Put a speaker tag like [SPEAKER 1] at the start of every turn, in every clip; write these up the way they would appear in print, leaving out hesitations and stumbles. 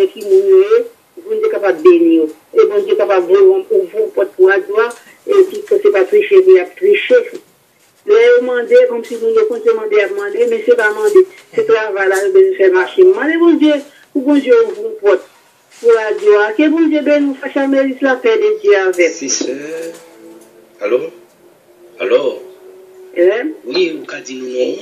[SPEAKER 1] connaît qui mouille, bon Dieu capable de bénir. Et bon Dieu capable de vous porte pour la joie, et qui ne sait pas tricher, vous a triché. Là, demander comme si vous ne comptez demander à demander, mais c'est pas demander. C'est travail là, de faire marcher. Demandez bon Dieu, pour bon Dieu vous porte pour la joie. Que bon Dieu nous fasse jamais la paix de Dieu avec.
[SPEAKER 2] Si, sœur. Allô? Allô? Oui, vous avez dit nous non?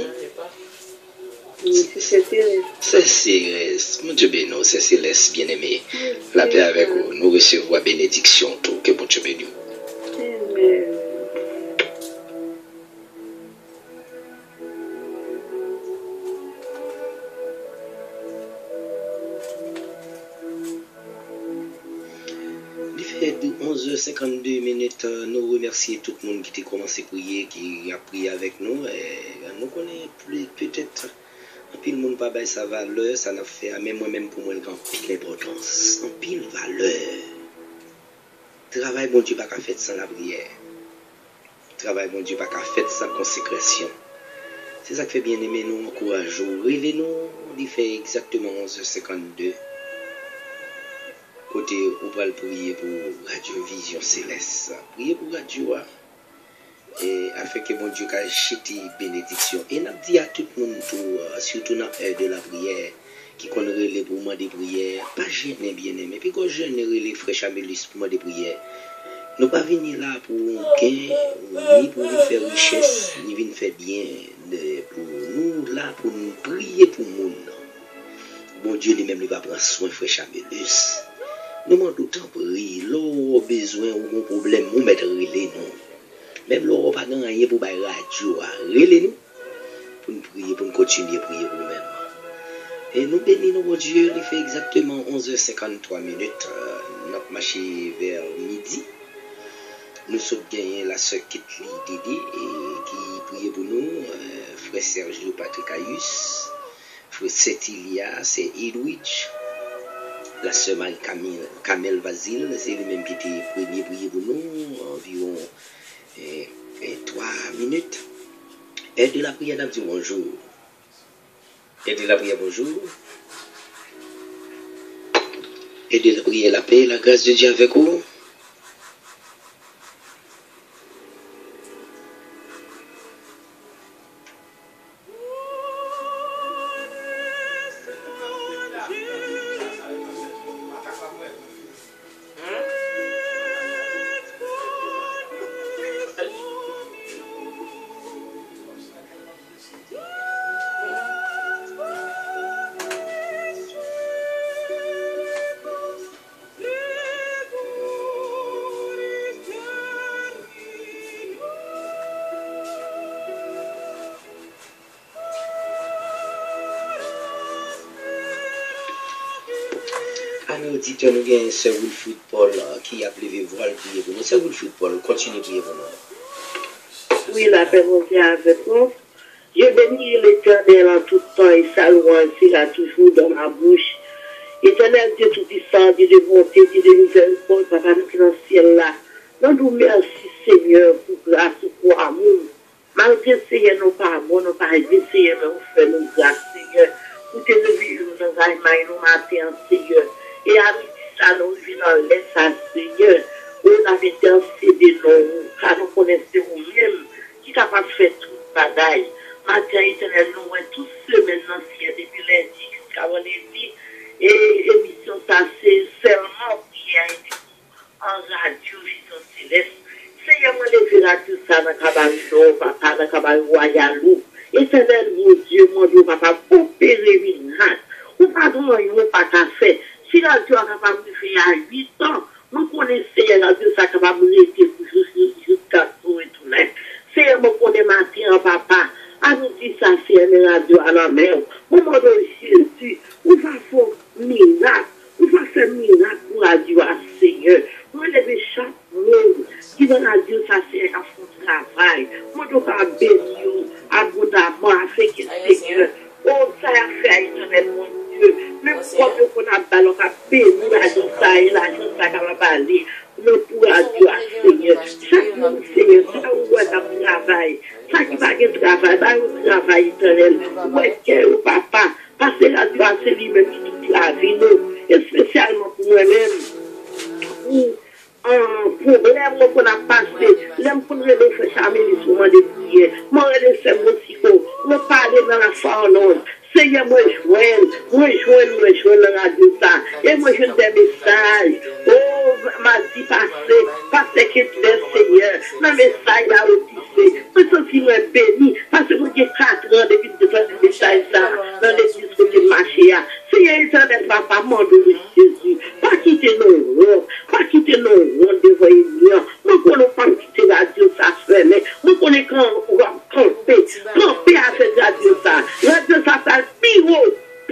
[SPEAKER 1] C'est Céleste.
[SPEAKER 2] C'est Céleste. Mon Dieu bénisse, c'est Céleste bien-aimé. La paix avec vous. Nous recevons la bénédiction. Tout que bon Dieu bénisse.
[SPEAKER 1] Amen.
[SPEAKER 2] Il fait 11h52. Nous remercions tout le monde qui a commencé à prier, qui a prié avec nous. Et nous connaissons peut-être. Puis le monde pas bail sa valeur, ça n'a fait, même moi-même pour moi, grand pile importance, en pile valeur. Travail, bon Dieu, pas qu'à faire sans la prière. Travail, bon Dieu, pas qu'à faire sans consécration. C'est ça qui fait bien aimer nous, encourageons, révélez-nous, on fait exactement 11h52. Côté, on va le prier pour Radio Vision Céleste. Priez pour Radio, et afin que mon Dieu ait chité bénédiction. Et n'a dit à tout le monde, surtout dans l'heure de la prière, qui connaît les pour moi des prières, pas gêner bien aimé. Puis quand je ne les fraîches amélus pour moi des prières, nous pas venir là pour gain, ni pour nous faire richesse, ni venir faire bien, pour nous là, pour nous prier pour le monde. Bon Dieu lui-même il va prendre soin fraîche amélus. Nous demandons tout le temps prier, l'on a besoin ou un problème, nous mettre relais nous. Même l'on n'a pas rien pour la radio, relais-nous pour nous prier, pour nous continuer à prier pour nous-mêmes. Et nous bénissons mon Dieu, il fait exactement 11h53. Notre marché vers midi. Nous sommes gagnés la sœur Kitli Didi qui prie pour nous, frère Sergio Patrick Ayus, frère Cétilia, c'est Edwidge, la sœur Kamel Vasile, c'est lui-même qui était premier prier pour nous, environ 3 minutes. Et de la prière, dit bonjour. Et de la prière, bonjour. Et de la prière, la paix, la grâce de Dieu avec vous. Auditeur, nous avons Sir Wilfrid Paul qui a appelé voile prier pour nous. Sir Wilfrid Paul, continue à prier pour nous.
[SPEAKER 1] Oui, la paix mon Dieu avec nous. Je bénis l'Éternel en tout temps et sa louange sera toujours dans ma bouche. Éternel Dieu tout-puissant, Dieu de bonté, Dieu de miséricorde, Papa nous qui dans le ciel là. Nous nous merci Seigneur pour grâce, pour amour. Malgré Seigneur, nous pas bon, nous pas aider Seigneur, mais nous faisons grâce Seigneur. Pour te lever, nous nous matin Seigneur. Et à midi, ça nous vient dans l'Est, Seigneur. On avait intercédé nous, car nous connaissons nous-mêmes, qui est capable de faire tout le bagaille. Matin éternel, nous voyons tous semaines anciennes, depuis lundi jusqu'à vendredi. Et l'émission, ça, c'est seulement prière en radio, Vision Céleste. Seigneur, moi, les radio, ça, dans le cabaret, papa, dans le cabaret royal. Éternel, mon Dieu, papa, opérer miracle. Ou pardon, on pas qu'à faire. Si la Dieu est capable de faire à 8 ans, nous connaissons la Dieu est capable de rester jusqu'à tout et tout. C'est mon connaît matin, papa. À nous dire ça, c'est la Dieu à la mer. Au moment de Jésus, on va faire miracle. On va faire miracle pour la Dieu à Seigneur. Moi, les chaque monde qui dans la Dieu, ça c'est un fond travail. Moi, je vais bénir abondamment afin que Seigneur, oh, ça a fait éternel, mon Dieu. Même quand on a ballon, on a béni la Dieu, ça et la Dieu, ça va parler. Mais pour la Dieu à Seigneur, chaque monde, Seigneur, ça où est un travail. Ça qui va être travail, va un travail éternel. Où est-ce que papa? Parce que la Dieu a celui-même qui toute la vie, nous. Et c'est moi-même. Un problème qu'on a passé, l'aime qu'on a fait charmer les souvenirs de prière. Moi, je sais mon psycho, me parler dans la forme. Seigneur, moi, je joins la radio ça. Et moi, je des messages. Oh, m'a dit parce que tu es Seigneur. Dans message là, aussi, moi, je suis béni. Parce que j'ai 4 ans depuis que je fais message ça. Dans les discours de marché. Seigneur, éternel, papa, mon Dieu, Jésus. Pas quitter nos ronds. Pas quitter nos ronds devant les liens. Moi, qu'on ne pas quitter la radio ça fait. Mais moi, qu'on est camper à cette radio ça. Radio ça fait pivot,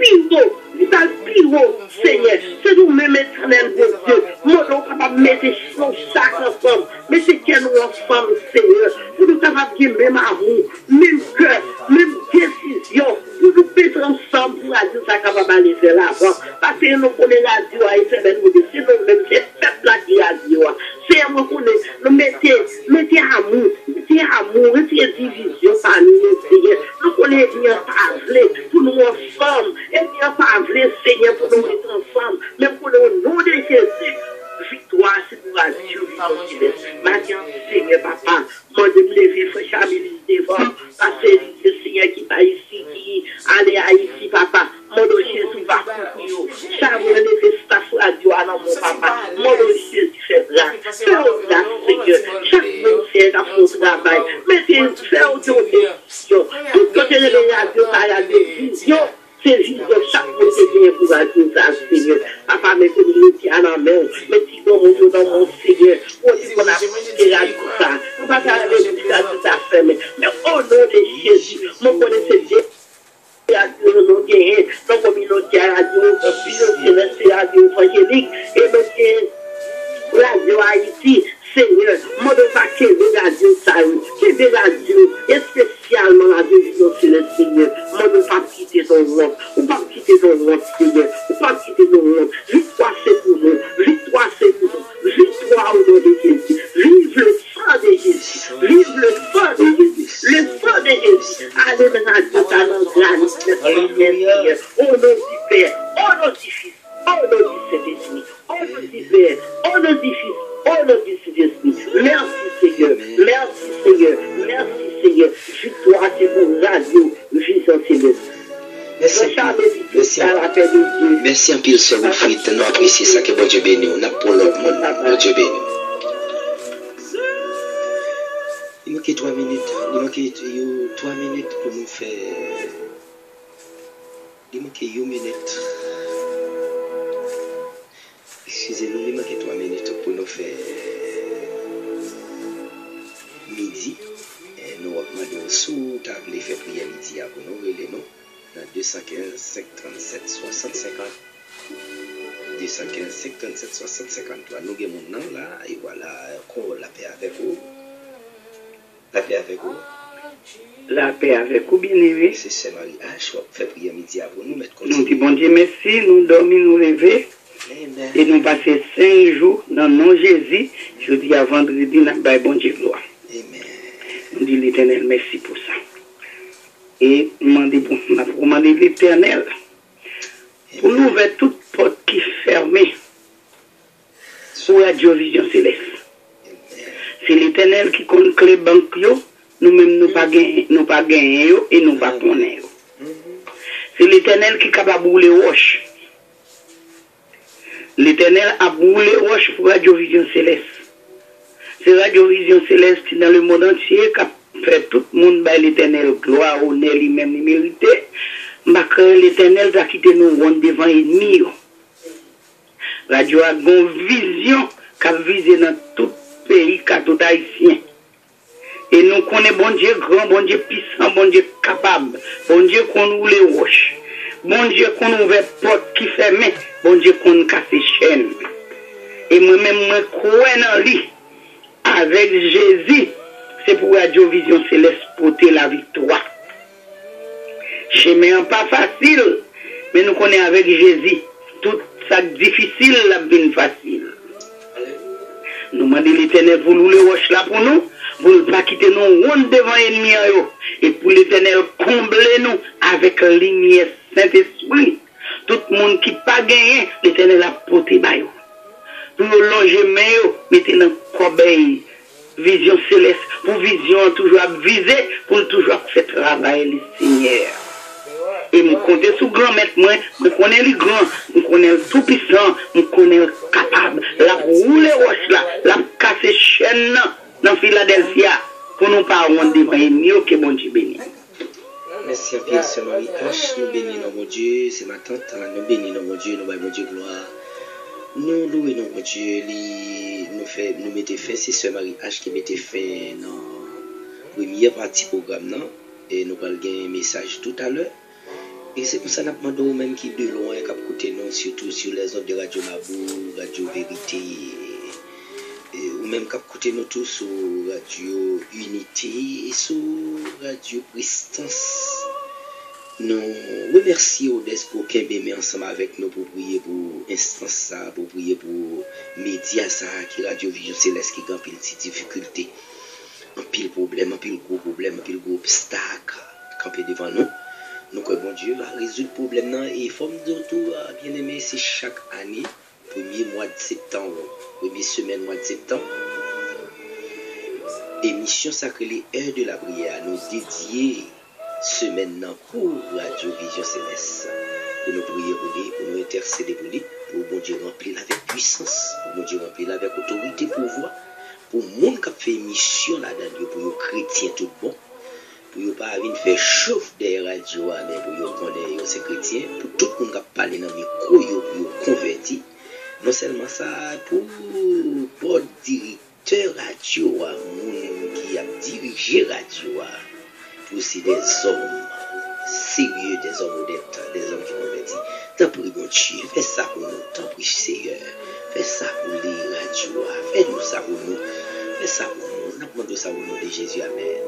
[SPEAKER 1] Seigneur, c'est nous-mêmes éternel de Dieu. Moi, nous sommes capables de mettre nos sacs ensemble, mettez nous ensemble, Seigneur. Nous sommes capables de même amour, même cœur, même décision. Nous nous mettons ensemble pour la Dieu, ça capable d'aller vers l'avant. Parce que nous connaissons la Dieu, c'est nous-mêmes, c'est le peuple là qui a Dieu. C'est nous connaissons, nous mettez amour, mettez division parmi nous, Seigneur. Nous connaissons bien parler pour nous ensemble, et bien parler, Seigneur, pour nous mettre ensemble, même pour le nom de Jésus. Victoire, c'est pour la Dieu, maintenant, Seigneur, papa, moi de me lever, frère Chamilise devant, parce que c'est le Seigneur qui va ici, qui allait à ici, papa, mon Dieu, Jésus va courir, chaque fois, lever staff radio, alors mon papa, mon Dieu, Jésus fait grâce, fais au grâce, Seigneur, chaque monde, c'est à son travail, mettez, fais au Dieu, tout côté de la radio, il y a des visions. C'est vision chaque monde qui vient pour la Dieu, Seigneur. Papa, mes communautés à la main, mes petits dans mon Seigneur. On dit qu'on a fait la tout ça. On va faire avec tout ça, tout à fait. Mais au nom de Jésus, mon connaissez Dieu. Nos guerriers, nos communautés à la radio, nos radio évangélique, et nos radio Haïti. Seigneur, moi de pas que la Dieu ça, que la Dieu, et spécialement la Dieu c'est le Seigneur. Moi de pas quitter ton monde, ou pas quitter ton monde, Seigneur, ou pas quitter ton monde. Victoire c'est pour nous, victoire c'est pour nous, victoire au nom de Jésus. Vive le sang de Jésus, vive le sang de Jésus, le sang de Jésus. Allez dans la Dieu, dans la grâce, Seigneur, au nom du Père, au nom du Fils, au nom du Saint-Esprit, au nom du Père, au nom du Fils. Oh non, Jésus, merci Seigneur, merci Seigneur, merci Seigneur. Victoire c'est pour radio, Vision Céleste.
[SPEAKER 2] Merci en pile, Sœur Wilfrid. Nous apprécions ça que bon Dieu béni. On a pour l'autre monde. Bon Dieu béni. Il manque 3 minutes. Il manque 3 minutes pour nous faire. Il manque 1 minute. Excusez-nous, il manque 3 minutes pour nous faire midi. Et nous demandons sous table faire prière midi pour nous et les noms dans 215 537 60 50. 215 537 60 53. Nous avons mon nom là et voilà, encore la paix avec vous. La paix avec vous.
[SPEAKER 3] La paix avec vous, bien aimé.
[SPEAKER 2] C'est Saint-Marie H. Fait prière midi pour nous.
[SPEAKER 3] Nous disons bon Dieu merci, nous dormons, nous lever. Et nous passons 5 jours dans le nom de Jésus. Je dis à vendredi, nous avons bon Dieu gloire.
[SPEAKER 2] Amen.
[SPEAKER 3] Nous disons l'Éternel merci pour ça. Et nous demandons l'Éternel pour nous ouvrir toute porte qui est fermée pour la Vision Céleste. C'est l'Éternel qui compte clé banque, nous-mêmes nous pas gagner et nous pas connaître. C'est l'Éternel qui est capable de brûler roche. L'Éternel a brûlé roche pour Radio Vision Céleste. C'est Radio Vision Céleste qui dans le monde entier qui a fait tout le monde by l'Éternel gloire, honneur, lui-même mérité. L'Éternel a quitté nous devant l'ennemi. Radio a une vision qui a visé dans tout pays, tout haïtien. Et nous connaissons bon Dieu grand, bon Dieu puissant, bon Dieu capable, bon Dieu qu'on ouvre les roches. Bon Dieu qu'on ouvre porte qui ferme, bon Dieu qu'on casse les chaînes. Et moi-même, je crois dans lui. Avec Jésus, c'est pour Radio Vision Céleste porter la victoire. Chemin pas facile, mais nous connaissons avec Jésus. Tout ça difficile, la vie facile. Nous demandons l'Éternel pour nous le roche là pour nous, pour ne pas quitter nous rond devant l'ennemi. Et pour l'Éternel combler nous avec la lumière Saint-Esprit. Tout le monde qui pas gagné, l'Éternel a porté bayo. Pour longer main, mettez dans corbeille. Vision céleste, pour vision toujours viser, pour toujours faire travail le Seigneur. Et je compte sur grand maître, je connais le grand, je connais le tout puissant, je connais le capable. La roule roche là, la casse chaîne dans Philadelphia, pour nous pas rendre des mieux que mon Dieu béni.
[SPEAKER 2] Merci à Pierre, c'est Marie H. Nous bénissons mon Dieu, c'est ma tante, nous bénissons mon Dieu, nous bénissons mon Dieu gloire. Nous louons mon Dieu, nous mettons fin, c'est Sœur Marie H qui mettait fin dans la première partie du programme, et nous allons gagner un message tout à l'heure. Et c'est pour ça que nous demandons même qui de loin, qui écoutent nous, surtout sur les ondes de Radio Mabou, Radio Vérité, ou même qui écoutent nous tous sur Radio Unité et sur Radio Prestance. Nous remercions Odès pour qu'il ait ensemble avec nous pour prier pour instance, pour prier pour médias, qui Radio Vision Céleste qui a une petite difficulté, un pile problème, un pile gros problème, un pile gros obstacle, camper devant nous. Donc, bon Dieu va résoudre le problème. Et il faut me dire tout, bien aimé, c'est chaque année, premier mois de septembre, première semaine, mois de septembre, émission sacrée, les heures de la prière, nous dédier semaine pour Radio Vision Céleste, pour nous prier pour lui, pour nous intercéder pour lui, pour bon Dieu remplir avec puissance, pour bon Dieu remplir avec autorité, pouvoir, pour le monde qui a fait émission là-dedans, pour les chrétiens tout bon, pour ne pas venir faire chauffe des radios, mais pour connaître ces chrétiens, pour tout le monde qui a parlé dans le micro, pour convertir. Non seulement ça, pour le directeur radio, qui a dirigé radio, aussi des hommes sérieux, des hommes honnêtes, des hommes qui convertissent. Tant pour bon Dieu, fais ça pour nous, tant pour Seigneur, fais ça pour les radios, fais-nous ça pour nous, fais ça pour nous, nous demandons ça au nom de Jésus, amen.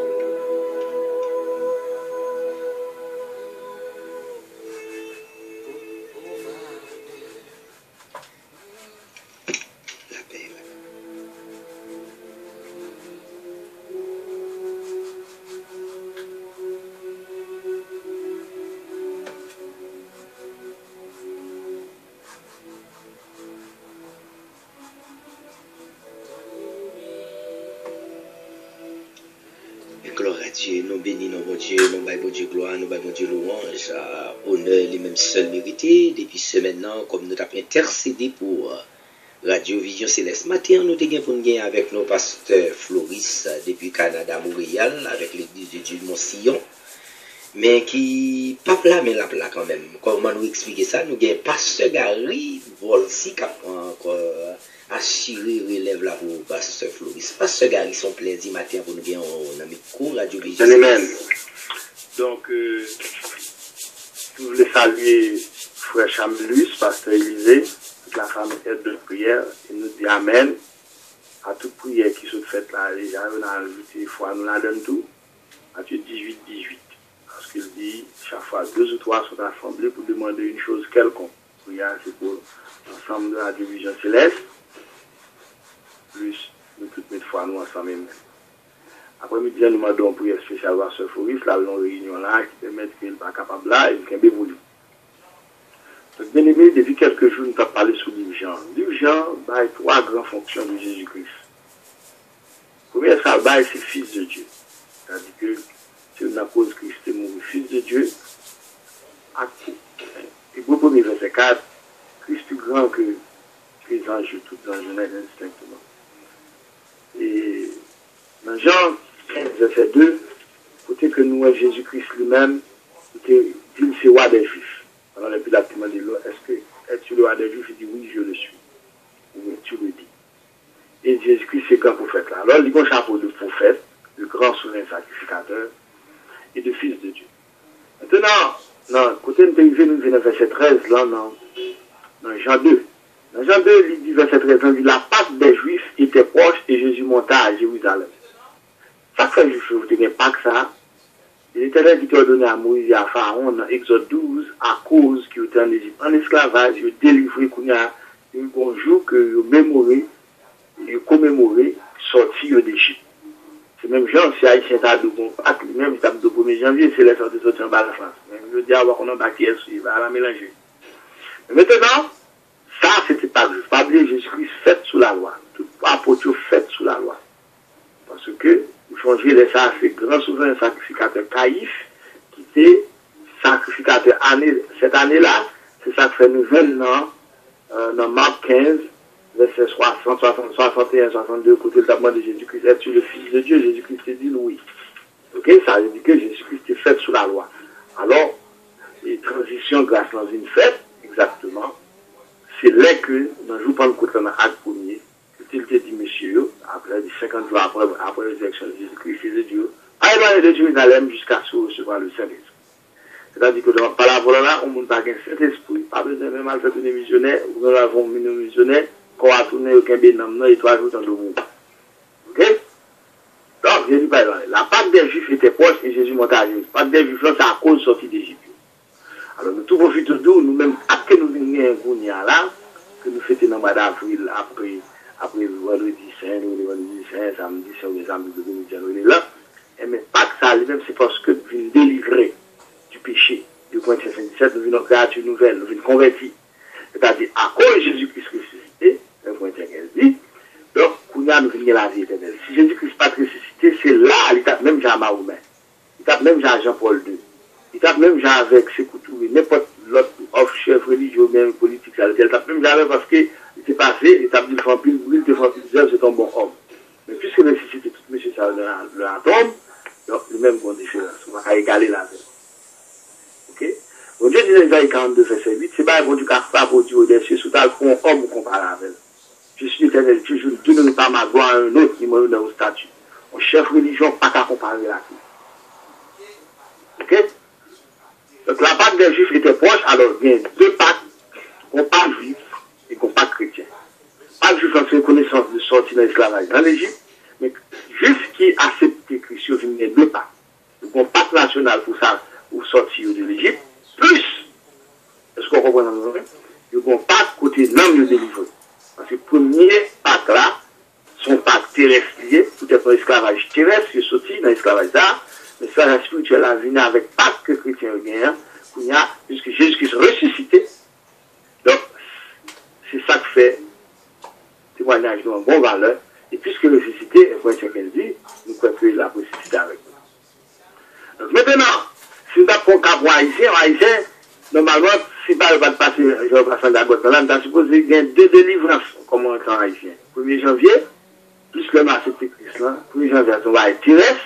[SPEAKER 2] Nous bénissons mon Dieu, nous baillons Dieu gloire, nous baillons Dieu louange, honneur les mêmes seuls mérités. Depuis ce maintenant, comme nous avons intercédé pour Radio Vision Céleste. Matin, nous avons pour nous avec nos pasteurs Floris depuis Canada, Montréal, avec l'église de Dieu de Montillon, mais qui pas plat, mais la plat quand même. Comment nous expliquer ça? Nous avons pasteur Gary Volsi qui a encore assurer relève la pour pasteur Floris. Pasteur Gary, son plaisir matin pour nous bien en micro Radio Vision.
[SPEAKER 4] Amen. Donc, je voulais saluer frère Chamblus, pasteur Élisée, toute la famille aide de prière, et nous dit Amen à toute prière qui se fait là. Déjà, on a ajouté foi, nous la donne tout. Matthieu 18, 18. Parce qu'il dit, chaque fois, 2 ou 3 sont assemblés pour demander une chose quelconque. Prière, c'est pour l'ensemble de la division céleste. Plus nous toutes mes fois nous ensemble même. Après-midi, nous demandons une prière spéciale à ce Floris, là, une réunion là, qui permet qu'il n'est pas capable là, et qu'il est évolué. Donc, bien aimé, depuis quelques jours, nous avons parlé sur Livre Jean. Livre Jean, il y a 3 grandes fonctions de Jésus-Christ. Première, ça, c'est fils de Dieu. C'est-à-dire que, c'est une cause Christ est mort, fils de Dieu, et pour le premier verset 4, Christ est plus grand que les anges, tous les anges naissent instinctivement. Et dans Jean 15, verset 2, côté que nous, Jésus-Christ lui-même, dit c'est roi des Juifs. Alors, le Pilate demande, est-ce que es-tu le roi des Juifs? Il dit oui, je le suis. Oui, tu le dis. Et Jésus-Christ, c'est grand prophète là. Alors, il a un chapeau de prophète, de grand souverain sacrificateur et de fils de Dieu. Maintenant, non, côté de nous venons verset 13, là, dans Jean 2. Dans Jean 2, il dit verset 13, il dit la Pâque des Juifs était proche et Jésus monta à Jérusalem. Chaque fois que je vous dis pas que ça, l'Éternel qui t'a donné à Moïse et à Pharaon dans Exode 12, à cause qu'il était en Égypte, en esclavage, il a délivré qu'on a un jour que il a mémoré, il a commémoré, sorti d'Égypte. C'est même gens, si Haïtien t'a de bon pack, même si t'as de 1er janvier, c'est les sorties sorties en bas de la France. Même je dis, on a baqué, il va la mélanger. Mais maintenant, ça, c'était pas juste. Pas oublier Jésus-Christ fait sous la loi. Tout apôtre fait sous la loi. Parce que, vous changez les ça, c'est grand souverain sacrificateur Caïphe, qui était sacrificateur cette année-là, c'est ça que fait nous 20 ans, dans Marc 15, verset 60, 60, 61, 62, côté le tableau de Jésus-Christ, es-tu le Fils de Dieu? Jésus-Christ te dit oui. Ok? Ça veut dire que Jésus-Christ est fait sous la loi. Alors, les transitions grâce dans une fête, exactement, c'est là que, dans le jour Pentecôte, dans l'acte premier, que il te dit, monsieur, après 50 jours après la résurrection de Jésus-Christ, Fils de Dieu, allez de Jérusalem jusqu'à ce recevoir le Saint-Esprit. C'est-à-dire que par la volonté, on ne peut pas gagner cet esprit. Pas besoin de mal faire tourner missionnaire, nous avons mis nos missionnaires, qu'on a tourné aucun bénam, et 3 jours dans le monde. Ok? Donc, Jésus, par exemple, la Pâque des Juifs était proche et Jésus montait à Jésus. La Pâque des Juifs, c'est à cause de sortie d'Égypte. Alors, nous tout profitons de nous-mêmes, après que nous venions là, que nous fêtons dans le mois d'avril, après le vendredi saint, le vendredi saint, samedi saint, ou les samedis de Dominique, là, mais pas que ça, lui-même, c'est parce que nous venons délivrer du péché. Du point 77, nous venons créature nouvelle, nous venons convertir. C'est-à-dire, à cause de Jésus-Christ ressuscité, le point 15 dit, donc, nous venons la vie éternelle. Si Jésus-Christ n'est pas ressuscité, c'est là, il tape même Jean Mahomet, il tape même Jean-Paul II, il tape même Jean avec ses couteaux, n'importe l'autre chef religieux, même politique, il tape même Jean parce qu'il était passé, il tape du vampire, il était vampire, c'est un bon homme. Mais puisque ressuscité, tout monsieur, ça le tombe, donc, lui-même, bon différence, on va égaler la vie. Ok? Bon Dieu dit dans Isaïe 42, verset 8, c'est pas bon Dieu qui a fait pour Dieu au-dessus, sous tal pour un homme comparé avec. Je suis éternel, je ne donne pas ma gloire à un autre qui m'a dans un statut. Mon chef religion, pas qu'à comparer la vie. Ok? Donc la Pâque des Juifs était proche, alors il y a 2 Pâques, qu'on pas juif et qu'on pas chrétien. Pâque juif, c'est une connaissance de sortie dans l'esclavage en Égypte, mais juif qui accepte Christ, il y a 2 Pâques. Donc un Pâque national pour ça, pour sortir de l'Égypte, plus, est-ce qu'on comprend dans le il y a un Pâque côté l'homme de délivré. Parce que le premier Pâque là, son Pâque terrestre lié, peut-être un esclavage terrestre, qui est sorti dans l'esclavage là, mais l'esclavage spirituel a venu avec Pâque que chrétien gagne, puisque Jésus-Christ ressuscité. Donc, c'est ça que fait témoignage de bon valeur. Et puisque ressuscité, et point qu'elle dit, nous croyons que la ressuscité avec nous. Donc maintenant, si nous avons un cas pour Haïtien, normalement, si pas le va passer, je vais passer la boîte là, nous avons supposé qu'il y ait 2 délivrances, comme on est en Haïtien. 1er janvier, puisque le marché de Christ là, 1er janvier, on va être terrestre,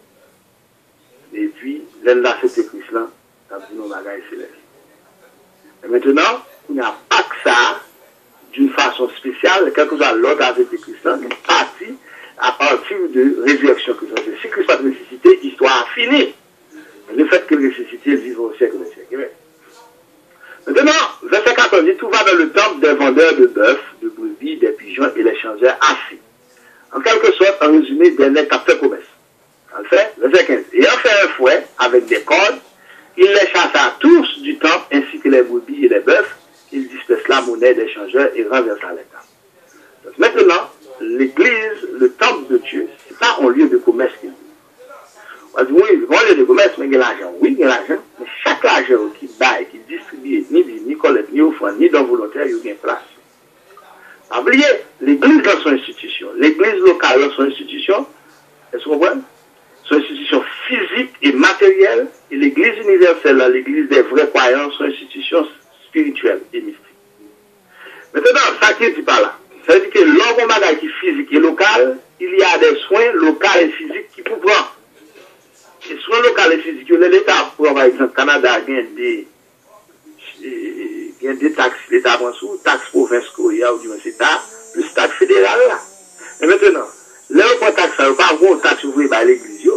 [SPEAKER 4] et puis, l'un de cette Christ là, ça dit nos bagages célestes. Et maintenant, on n'a pas que ça, d'une façon spéciale, quel que soit l'autre avec le Christ là, partie à partir de résurrection Christ. Si Christ va ressusciter, l'histoire a fini. Le fait qu'il ressuscite, il vit au siècle des siècles. Maintenant, verset 14 dit, tout va dans le temple des vendeurs de bœufs, de brebis, des pigeons et les changeurs assis. En quelque sorte, en résumé, des nègres capteurs commerce. En fait, verset 15. Et en fait un fouet avec des cordes, il les chassa tous du temple, ainsi que les brebis et les bœufs. Il disperse la monnaie des changeurs et renversa les tables. Donc maintenant, l'église, le temple de Dieu, c'est pas un lieu de commerce qu'il dit. On dit, oui, bon lieu de commerce, mais il y a l'argent. Oui, il y a l'argent, mais chaque argent qui baille, qui distribue, ni collecte, ni offrande, ni don volontaire, il y a une place. Oubliez, l'église dans son institution, l'église locale dans son institution, est-ce que vous comprenez? Son institution physique et matérielle, et l'église universelle, l'église des vrais croyants, son institution spirituelle et mystique. Maintenant, ça qui dit par là, ça veut dire que l'homme bagage qui est physique et local, il y a des soins locaux et physiques qui peuvent prendre. Les soins locaux et physiques, l'État, par exemple, Canada, il y a des taxes, l'État prend sous, taxes provinciales ou du moins État, plus taxes fédérales là. Et maintenant, là, on prend taxe, ça ne veut pas avoir taxe ouvrée par l'église.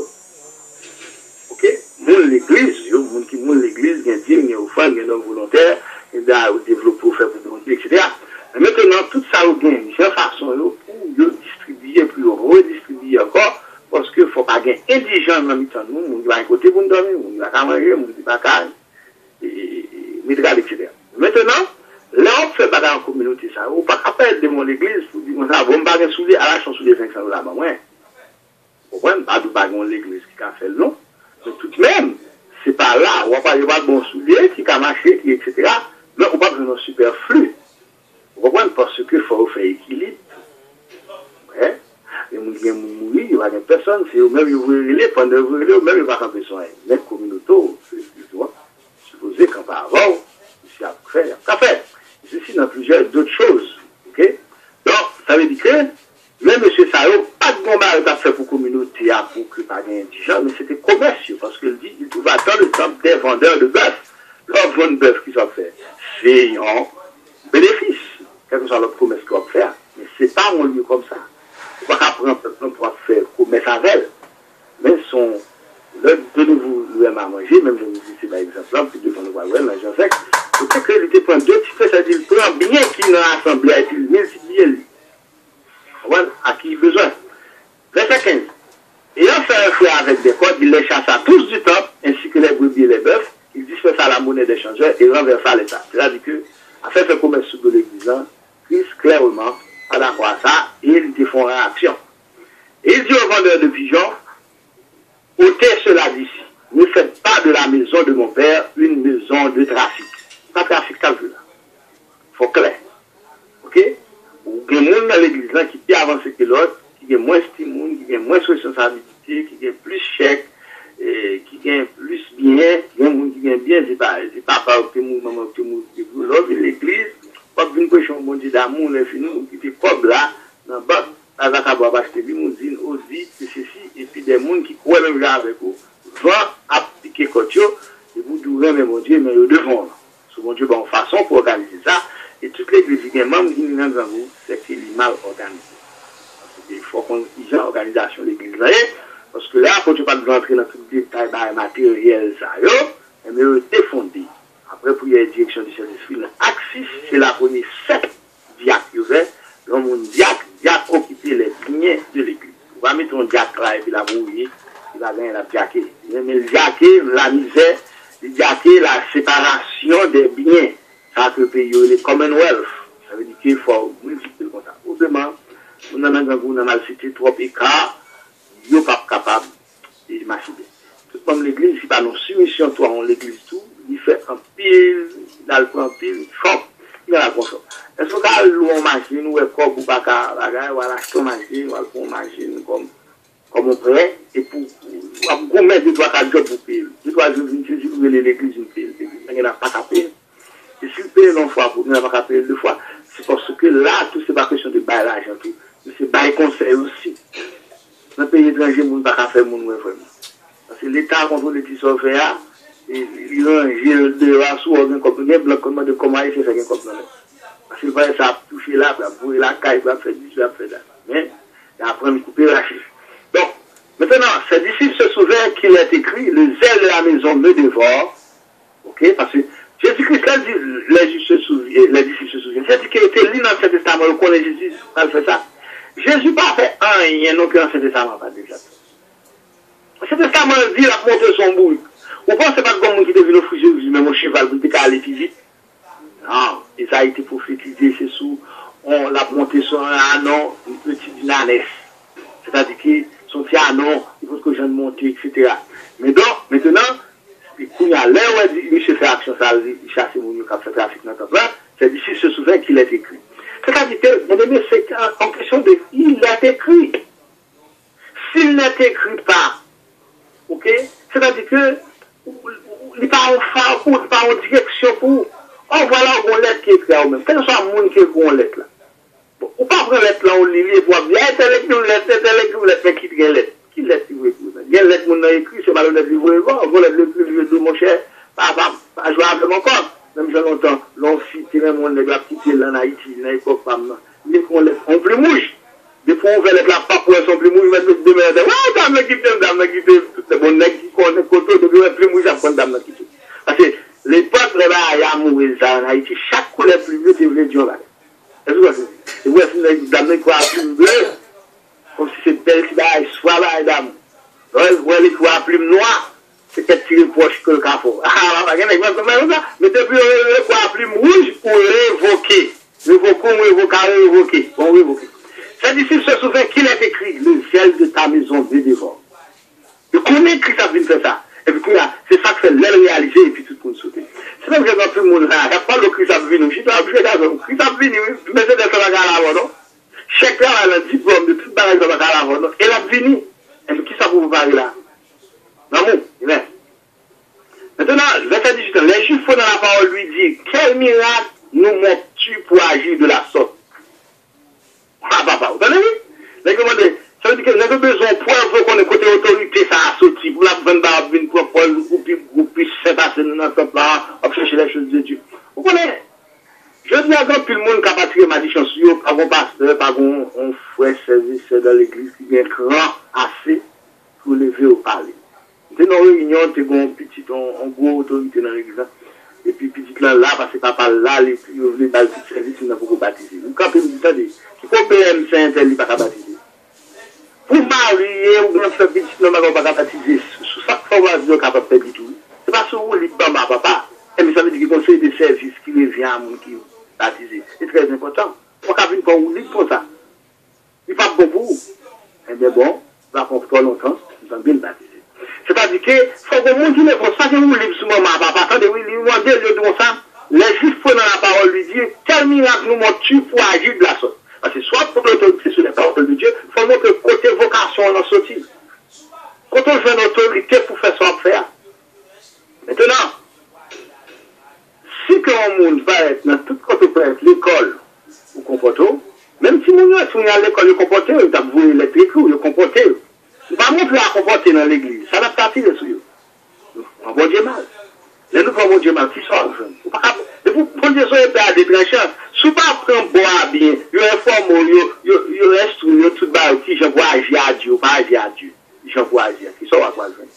[SPEAKER 4] Ok? L'église, il y a dîme, il y a offrande, il y a non volontaire, il y a développer pour faire pour le etc. Mais maintenant, tout ça, il y a une façon pour distribuer, puis redistribuer encore, parce qu'il ne faut pas gagner indigent dans le temps de nous, on va à côté pour nous dormir, on va manger, on va pas etc. Maintenant, là, on fait pas dans la communauté, ça, on pas appel de mon église pour dire, ça, on va pas soulever à la chance sous les 500 $, ouais. Vous comprenez? Pas de bagon l'église qui a fait le nom. Mais tout de même, c'est pas là, on va pas y avoir de bons souliers, qui a marché, qui, etc. Mais on va pas besoin de superflu. Vous comprenez? Parce qu'il faut faire équilibre. Ouais. Et mourir, il n'y a personne, c'est eux-mêmes, ils vont relais, pendant que vous relais, eux-mêmes, ils vont pas camper sur les communautés, supposé qu'en pas avant, ici à faire. Ceci dans plusieurs d'autres choses. Ok? Donc, ça veut dire que, même M. Sao, pas de bon mal à faire pour la communauté, pour que pas d'indigents, mais c'était commerciaux, parce qu'il dit, il trouve attendre le temps des vendeurs de bœuf. Leur vendre bœuf qui sont fait, c'est un bénéfice, quel que soit leur commerce qu'on va faire, mais c'est pas un lieu comme ça. On va pas prendre personne pour faire commerce avec elle, mais son, de nouveau, lui à manger, même je vous dis, c'est par exemple, puis devant nous voir, là, j'en sais, peut-être qu'il était prendre deux petits faits, c'est-à-dire, il prend bien qu'il n'a assemblé, il multiplie lui. À qui il a besoin. Verset 15. Ayant fait un frère avec des cordes, il les chassa tous du temple, ainsi que les brebis et les bœufs, il dispersa la monnaie des changeurs et renversa l'État. C'est-à-dire que, à faire le commerce de l'église, Christ, clairement, pas d'accord à ça, et ils te font réaction. Et il dit aux vendeurs de pigeons, ôtez cela d'ici. Ne faites pas de la maison de mon père une maison de trafic. Pas de trafic, t'as vu là. Faut clair. Ok? Ou il y a des gens dans l'église qui sont plus avancés que l'autre, qui ont moins stimule, qui ont moins de responsabilité, qui ont plus chèque, qui ont plus bien, qui ont bien, c'est pas par que maman, que l'autre, l'église, pas une question de Dieu d'amour, les finous, qui étaient comme là, dans le bas, dans la cabane, acheter des mousines, aussi, ceci, et puis des gens qui croient même là avec vous, vont appliquer Kotio, et vous devez même mon Dieu, mais au devant. C'est mon Dieu, bon, façon pour organiser ça. Et toutes les églises qui sont membres qui sont dans vous, c'est qu'il est mal organisé. Il faut qu'on ait une organisation de l'église. Parce que là, quand tu ne pas rentrer dans tout le détail matériel, mais c'est fondé. Après, pour la direction du service civil, Axis, c'est la première 7 diacres. L'homme diacre occuper les biens de l'église. On va mettre un diacre là et puis la mouiller, il va gagner la diacre. Mais le diacre, la misère, le diacre, la séparation des biens. Ça que payer les Commonwealth. Ça veut dire qu'il faut multiplier le contact. Autrement, on a mal cité trop écart, il n'est pas capable de marcher. Tout comme l'église, si pas nos soumission, toi, on l'église tout, il fait un pile, il a le point pile, chop, il a la console. Est-ce qu'on a loué machine, ou est-ce qu'on pas qu'à acheter une machine, ou acheter une machine comme on prêt, et pour mettre des 3-4 jours pour payer. Des 3 jours, si vous voulez l'église, une pile, il n'y a pas qu'à payer. Et si vous payez une fois, vous n'avez pas qu'à payer 2 fois. C'est parce que là, tout c'est pas question de bail l'argent, tout. C'est bail conseil aussi. Dans le pays étranger, vous n'avez pas qu'à faire mon vraiment. Parce que l'État contrôle les petits software, il range de la sous organe comme un bloc comme de comment il fait faire comme ça. Parce qu'il va ça toucher là, pour la caille, pour faire du faire là. Mais, après, il couper la chiffre. Donc, maintenant, ces disciples se souviennent qu'il est écrit, le zèle de la maison me dévore. Ok? Parce que Jésus-Christ a dit, les disciples se souviennent. C'est-à-dire qu'il était lu dans le Testament, on connaît Jésus, il fait ça. Jésus n'a pas fait un, il y a aucun dans ce Testament, pas déjà. Ce Testament dit, il a montré son bout. Ou pas, c'est pas comme qui devait le fouiller, mais mon cheval, vous dites qu'à aller plus vite. Non, et ça a été prophétisé, c'est sous, on l'a monté sur un anon, une petite nanès. C'est-à-dire que son petit anon, il faut que je vienne monter, etc. Mais donc, maintenant, il y a l'air où il fait action, ça, il chasse mon qui a fait trafic dans le temps. C'est d'ici se souvient qu'il est écrit. C'est-à-dire que, mon ami, c'est en question de, il est écrit. S'il n'est écrit pas, ok, c'est-à-dire que, il n'est pas en phare, il n'est pas en direction pour, oh voilà, on lettre qui est écrit au même. Quel soit le monde qui est en lettre là. Bon, ou pas prendre lettre là, on lit, pour bien, c'est lettre, mais qui est lettre. Qui lettre, il veut écrire. Il y a lettre, mon nom écrit, c'est malhonnête, il veut voir, on va lettre le plus vieux de mon cher, pas jouable encore. Même j'ai longtemps, l'on cite, même on l'a quitté là en Haïti, dans l'époque, mais qu'on laisse, on plus mouche. Des fois, on veut lettre la pape, on plus mouche, mettre des mains, ouais, dame n'a quitté, toutes les bonnes nègres qui connaissent, côté, de plus mouche, après, dame n'a quitté. Parce que l'époque, là, il y a mourir ça en Haïti, chaque couleur plus vieux, c'est vrai, Dieu là. Est-ce que vous voyez? Et vous avez une dame qui a plus bleu, comme si c'est belle qui a soit là, dame. Vous voyez qui a plus noir. C'est peut-être tirer proche que le capot. Mais depuis le quoi plus rouge pour révoquer. Révoquer. On révoquer. Ses disciples se souviennent qu'il est écrit, le ciel de ta maison me dévore. Et combien Christ a vu faire ça? Et puis, c'est ça que fait l'aile réalisée et puis tout le monde sauter. C'est même que dans tout le monde, il n'y a pas le Christ a vu, nous, je suis obligé d'avoir Christ a vu, mais c'est des choses à la non? Chacun a le diplôme de toute barrière de la caravane, non? Et la vini. Et qui ça vous parler là? Non, bon, il est. Maintenant, verset 18, les Juifs font dans la parole lui dire, quel miracle nous montres-tu pour agir de la sorte? Ah, papa, vous avez vu? Ça veut dire que nous avons besoin de preuve qu'on ait côté autorité, ça a sorti, pour la bonne barbe, pour Paul, groupe, c'est passé dans notre temple là, on chercher les choses de Dieu. Vous connaissez? Je dis à tout le monde qui a pas tiré ma discussion, pas un pasteur, pas un frère service dans l'église qui est grand assez pour lever au parler. Dans une réunion, tu as un petit, en gros autorité dans l'église. Et puis, petit là, parce que papa là, les puis, vous voulez pas le petit service, il n'a pas baptisé. Vous campez, vous dites, qui peut PM Saint-Élie, pas baptiser. Pour marier, ou bien faire petit, non, mais pas baptiser. Sous ça, il faut voir Dieu capable de faire tout. C'est pas sur vous, les mamans, papa. Mais ça veut dire qu'il conseille des services qui revient à mon qui baptisé. C'est très important. On a vu qu'on oublie pour ça. Il n'est pas bon pour vous. Eh bien bon, va qu'on fait longtemps, nous allons bien le baptiser. C'est-à-dire que, faut que monde qui ne pense pas que vous libre sur maman, papa, attendez, oui, lui, moi, Dieu, de ça, les Juifs prennent la parole, lui dire, quel miracle nous montres-tu pour agir de la sorte? Parce que soit pour l'autorité sur les paroles de Dieu, il faut montrer côté vocation en sortie. Quand on veut une autorité pour faire son affaire. Maintenant, si un monde va être dans tout côté peut être l'école ou comportement, même si mon est à l'école, le comporter, il a voué l'électrique ou le comporter. Il va montrer à comporter dans l'église. Ça n'a pas tiré sur eux. On va dire mal. Les nous vont dire mal. Qui sont jeunes? Et pour prendre des choses à des tranchants, si vous ne prenez pas boire bien, vous informez, vous instruisez tout le monde qui j'envoie agir à Dieu, pas agir à Dieu. J'envoie agir. Qui sont à quoi jeune?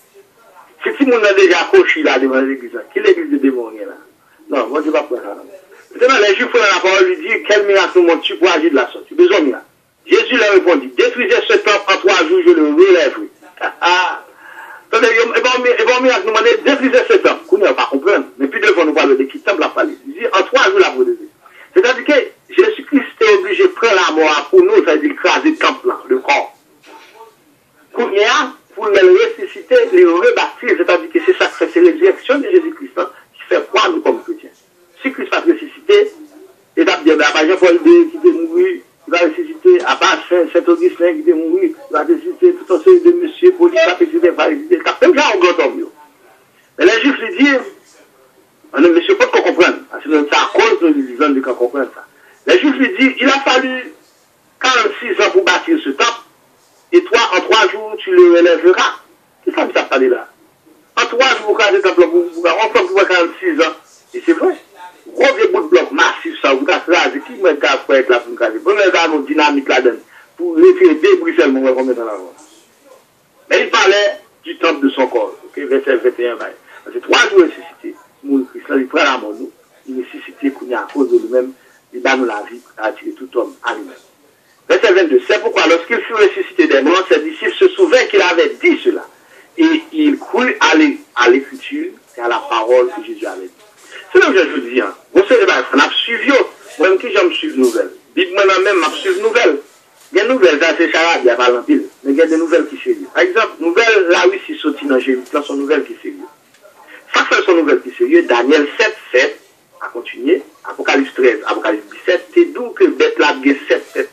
[SPEAKER 4] Si tout le monde a déjà coché là devant l'église, qui est l'église de démon là? Non, moi je ne vais pas prendre ça. Maintenant, les Juifs font la parole lui dire quel miracle nous montres-tu pour agir de la sorte? Tu as besoin de miracle. Jésus leur répondit, détruisez ce temple en 3 jours, je le relèverai. Attendez, et bon miracle nous demandait, détruisez ce temple. Qu'on ne va pas comprendre. Mais puis devant nous parler de qui temple la fallait. Il dit, en 3 jours, la redéver. C'est-à-dire que Jésus-Christ est obligé de prendre la mort pour nous, c'est-à-dire écraser le temple là, le corps. Qu'on y a, pour le ressusciter, les rebâtir, c'est-à-dire que c'est ça que c'est l'exécution de Jésus-Christ qui fait quoi nous comme chrétiens. Si Christ va ressusciter, et d'abord, Jean-Paul II qui est mort, il va ressusciter, à part Saint-Augustin qui est mort, il va ressusciter tout un série de monsieur, Polycarpe, etc. Il va ressusciter, même genre un grand homme. Mais les Juifs lui disent, monsieur, pas qu'on comprenne, parce que c'est à cause de l'illusion de qu'on comprenne ça. Les Juifs lui disent, il a fallu 46 ans pour bâtir ce temple, et toi, en 3 jours, tu le relèveras. Qu'est-ce que ça parle là? En 3 jours, vous casser le temple, on peut pour 46 ans. Et c'est vrai. Gros vieux bout de bloc massif, ça, vous cassez là, qui me casse pour être là pour me casser? Prenez là nos dynamiques là-dedans, pour retirer des Bruxelles, on va remettre dans la voie. Mais il parlait du temple de son corps, ok, verset 21, parce que 3 jours ressuscité, mon Christ, il prend la mort, nous, il ressuscité, qu'on y a à cause de lui-même, il donne la vie à attirer tout homme à lui-même. Verset 22, c'est pourquoi lorsqu'il fut ressuscité des morts, ses disciples se souviennent qu'il avait dit cela. Et il crut à l'écriture et à la parole que Jésus avait dit. C'est là que je vous dis, vous savez, on a suivi, moi-même qui j'aime suivre nouvelles. Dites-moi même, je suivre nouvelles. Il y a des nouvelles, c'est charade, il n'y a pas l'empile. Mais il y a des nouvelles qui sont sérieuses. Par exemple, nouvelles, la Russie sortie dans Jésus, là, sont nouvelles qui sont sérieuses. Ça fait son nouvelle qui est sérieux. Daniel 7, 7, à continuer. Apocalypse 13, Apocalypse 17, c'est d'où que bête la guerre 7, 7.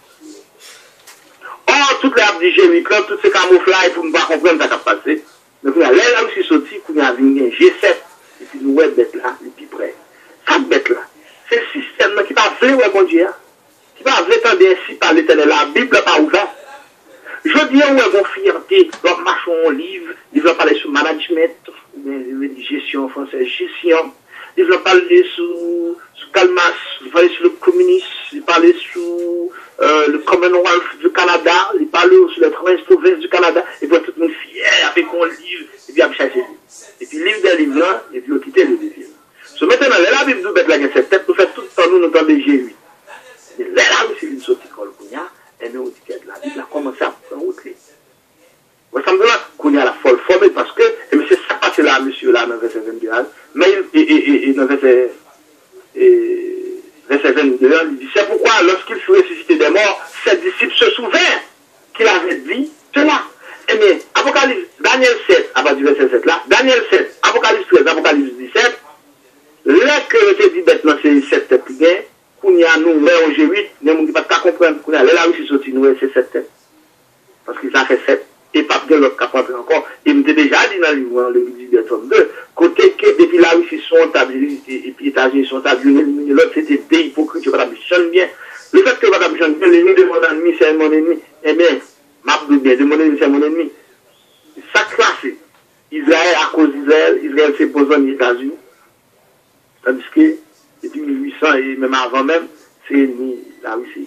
[SPEAKER 4] Or, toutes les abdi Jésus, toutes ces camouflages pour ne pas comprendre ce qui a passé. Mais là, là aussi sorti, qu'on a vu un G7, et puis nous, ouais, bête là, et puis près. Cette bête là, c'est le système qui va vouloir, ouais, mon Dieu, qui va vouloir attendre ainsi par l'Éternel. La Bible n'est pas ouverte. Je dis, ouais, bon, fierté, donc, marchons en livre, ils vont parler sur management, gestion française, gestion, ils vont parler sur Calmas, ils vont parler sur le communisme, ils vont parler sur le Commonwealth du Canada, ils parlent sur les 13 provinces du Canada, et puis tout le monde fier avec mon livre, et puis ils chercher. Et puis livre des livres là, et puis ils quitter le livre. So maintenant, la Bible nous met la guerre, c'est peut-être pour faire tout le temps, nous entendons des G8. Mais là, c'est une sortie qu'on y a, et nous, on dit que la Bible a commencé à prendre autre. Vous savez qu'on y a la folle formée parce que, et c'est ça passe là, monsieur, là, dans le verset 22, mais dans le verset 22, il dit, c'est pourquoi, lorsqu'il fut ressuscité des morts, ses disciples se souvinrent qu'il avait dit cela. Eh bien, Apocalypse, Daniel 7, à partir du verset 7 là, Daniel 7, Apocalypse 13, Apocalypse 17, là que je dit maintenant c'est 7 têtes qui gagnent, qu'on y a nous, mais on G8, mais on ne peut pas comprendre qu'on a là aussi sorti nous, c'est 7 têtes. Parce qu'ils ont fait 7, et pas de l'autre qui a pas encore. Et je déjà dit dans le livre, le livre de Tom 2, côté que depuis la Russie sont établis, et puis les États-Unis sont établis, l'autre c'était des hypocrites, je ne sais pas bien. Le fait que je ne sais pas bien, l'ennemi de mon ennemi, c'est mon ennemi, eh bien, m'abdou bien, de mon ennemi, c'est mon ennemi. Ça classe. Israël, à cause d'Israël, Israël c'est besoin des États-Unis. Tandis que, depuis 1800 et même avant même, c'est ennemi la Russie.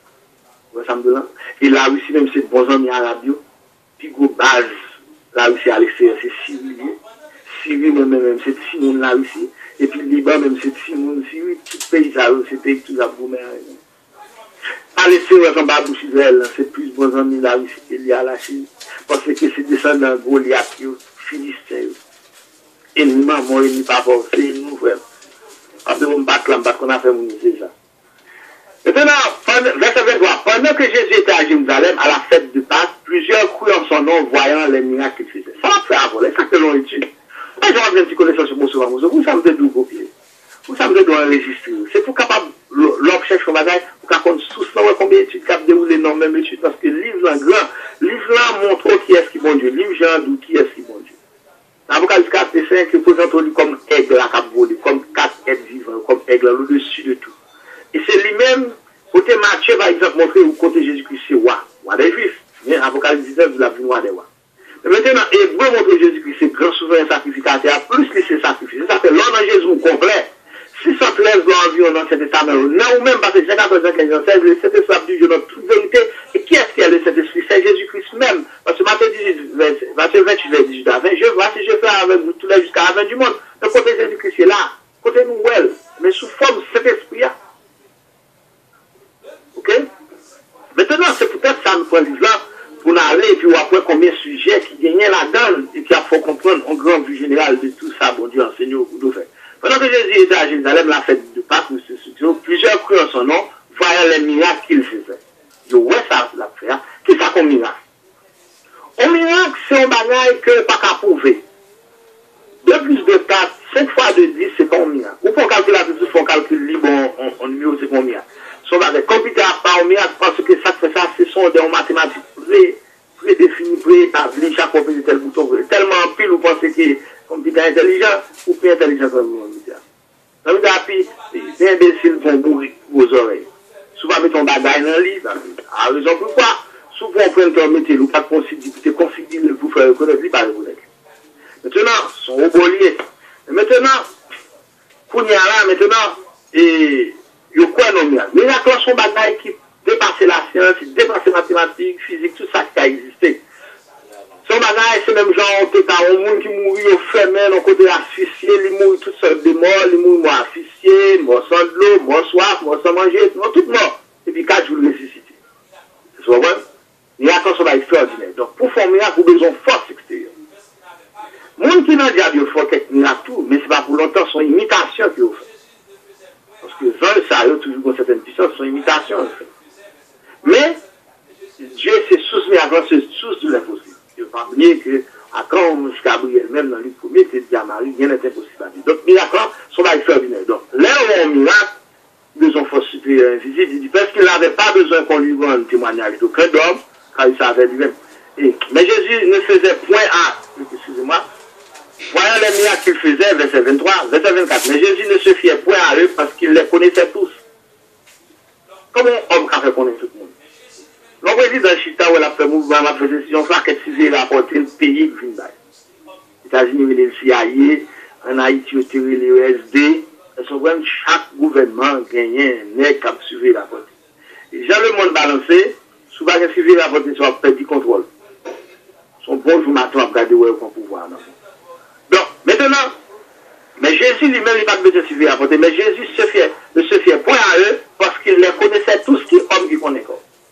[SPEAKER 4] Et la Russie même c'est besoin des Arabes. Puis gros base, la Russie à l'extérieur, c'est Syrie. Syrie même c'est Simon la Russie. Et puis le Liban même c'est Simon Syrie. Tout pays ça, c'est pays tout ça pour moi. Palestine, comme Babouche Israël, c'est plus besoin de la Russie qu'il y a la Chine. Parce que c'est descendant de Goliath, Philistin. Et nous, maman, et nous, papa, c'est nous, frère. Après, on bat là, qu'on a fait, c'est ça. Maintenant, verset 23, pendant que Jésus était à Jérusalem, à la fête de Pâques, plusieurs crurent en son nom, voyant les miracles qu'il faisait. Ça va faire avant, c'est ça que l'on étudie. Moi, j'ai une petite connaissance sur mon souvent, vous savez de d'où copier. Vous savez de enregistrer. C'est pour capable, l'homme cherche au bagage, pour capable sous combien d'études cap dérouler dans même étude, parce que le livre là grand, livre là montre qui est-ce qui bon Dieu, livre Jean d'où qui est-ce qui bon Dieu. L'Apocalypse 4 et 5 présente comme aigle à cap volé, comme 4 êtres vivants, comme aigle au-dessus de tout. Et c'est lui-même, côté Matthieu par exemple, montrer où côté Jésus-Christ c'est roi des Juifs. Mais Apocalypse 19, vous l'avez vu roi des rois. Mais maintenant, Hébreu montre Jésus-Christ c'est grand souverain sacrificateur, plus que c'est sacrifié. Ça fait l'homme en Jésus complet. 613 ans environ dans cet testament. Non, ou même parce que 14 ans, 15 ans, 16, le Saint-Esprit Dieu dans toute vérité. Et qui est-ce qui a le Saint-Esprit? C'est Jésus-Christ même. Parce que Matthieu 28, verset 18 à 20, je vois si je fais avec vous tous les jusqu'à la fin du monde. Le côté Jésus-Christ est là. Côté nous, well. Mais sous forme Saint-Esprit. Ok? Maintenant, c'est peut-être ça le point de vue là, pour aller et puis après combien de sujets qui gagnent là-dedans et qui a faut comprendre en grande vue générale de tout ça, bon Dieu, enseigne au bout de fait. Pendant que Jésus était à Jérusalem, la fête de Pâques, plusieurs crurent en son nom, voyant les miracles qu'il faisait. Je vois ça, la faire. Qui ça comme miracle? Un miracle, c'est un bagage que pas qu'à prouver. 2 plus 2, 4, 5 fois 2, 10, c'est pas un miracle. Ou pour calculer la plus, faut calculer libre en numéro, c'est pas un miracle. Son bagage, computer à part un miracle, parce que ça fait ça, c'est son des mathématiques prédéfini, préétabli, chaque fois tel bouton, tellement pile, vous pensez que computer intelligent, ou plus intelligent que vous, ça veut dire, puis, les imbéciles vont mourir vos oreilles. Souvent, mettez ton bagage dans le lit, à raison pourquoi, souvent, on prend ton métier, ou pas configurer, vous faire reconnaître, pas reconnaître. Maintenant, son robolier. Maintenant, qu'on y a là, maintenant, et, il y a quoi non miracle? Miracle, son bagage qui dépasse la science, qui dépasse la mathématique, physique, tout ça qui a existé. Son bagage, c'est même genre, on a un monde qui mourit au fermel, on côté asphyxié, il mourit toutes sortes de morts, il mourit mort asphyxié, mort sans de l'eau, mort soif, mort sans manger, tout mort. Et puis 4 jours de ressuscité. C'est ça, ouais? Miracle, son bagage extraordinaire. Donc, pour faire un miracle, vous avez besoin de force extérieure. Monde qui n'a dit à Dieu, il faut quelque miracle tout, mais c'est pas pour longtemps, son imitation qu'il fait. Parce que Jean, ça a toujours une certaine puissance, son imitation, en fait. Mais, Dieu, c'est source miracle, c'est source de l'impossible. Il ne faut pas oublier que, à quand jusqu'à Gabriel, même dans le premier, c'est dit à Marie, rien n'est impossible à Dieu. Donc, miracle, sont extraordinaires. Donc, là où on miracle, besoin de force supérieure invisible, il dit, parce qu'il n'avait pas besoin qu'on lui rende témoignage d'aucun d'homme, car il savait lui-même. Mais Jésus ne faisait point à, excusez-moi, voyant les miracles qu'il faisait, verset 23, verset 24, mais Jésus ne se fiait point à eux parce qu'il les connaissait tous. Comment homme qui a fait connaître tout le monde? L'on président Chita, où elle a fait mouvement, elle a fait décision, flaquette civile, elle a apporté le pays qui vient d'ailleurs. Les États-Unis, le CIA, en Haïti, le ESD, chaque gouvernement gagnait un nez qui a suivi la portée. Et j'ai le monde balancé, souvent qu'il suivi la portée, soit perdu contrôle. Son bon jour matin, on va regarder où est le pouvoir. Donc, maintenant, mais Jésus lui-même, il n'a pas besoin de suivre la portée, mais Jésus ne se fiait point à eux parce qu'il les connaissait tous, qui hommes qui connaissent.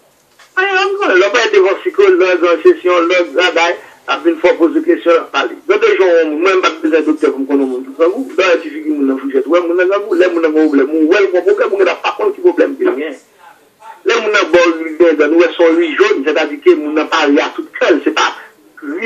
[SPEAKER 4] L'homme a été voir psychologue, dans session, l'homme, a une fois posé des questions, parler. D'autres gens, même pas besoin de docteur pour me connaître tout ça. Dans la suffit que mon enfant jette, ouais, mon enfant, là, mon enfant, problème, mon well, mon problème, on n'a pas compte qui problème, qu'il y a. Là, mon enfant, gagne dans nous, son lui jaune, c'est-à-dire que nous n'avons pas à toute seule, c'est pas lui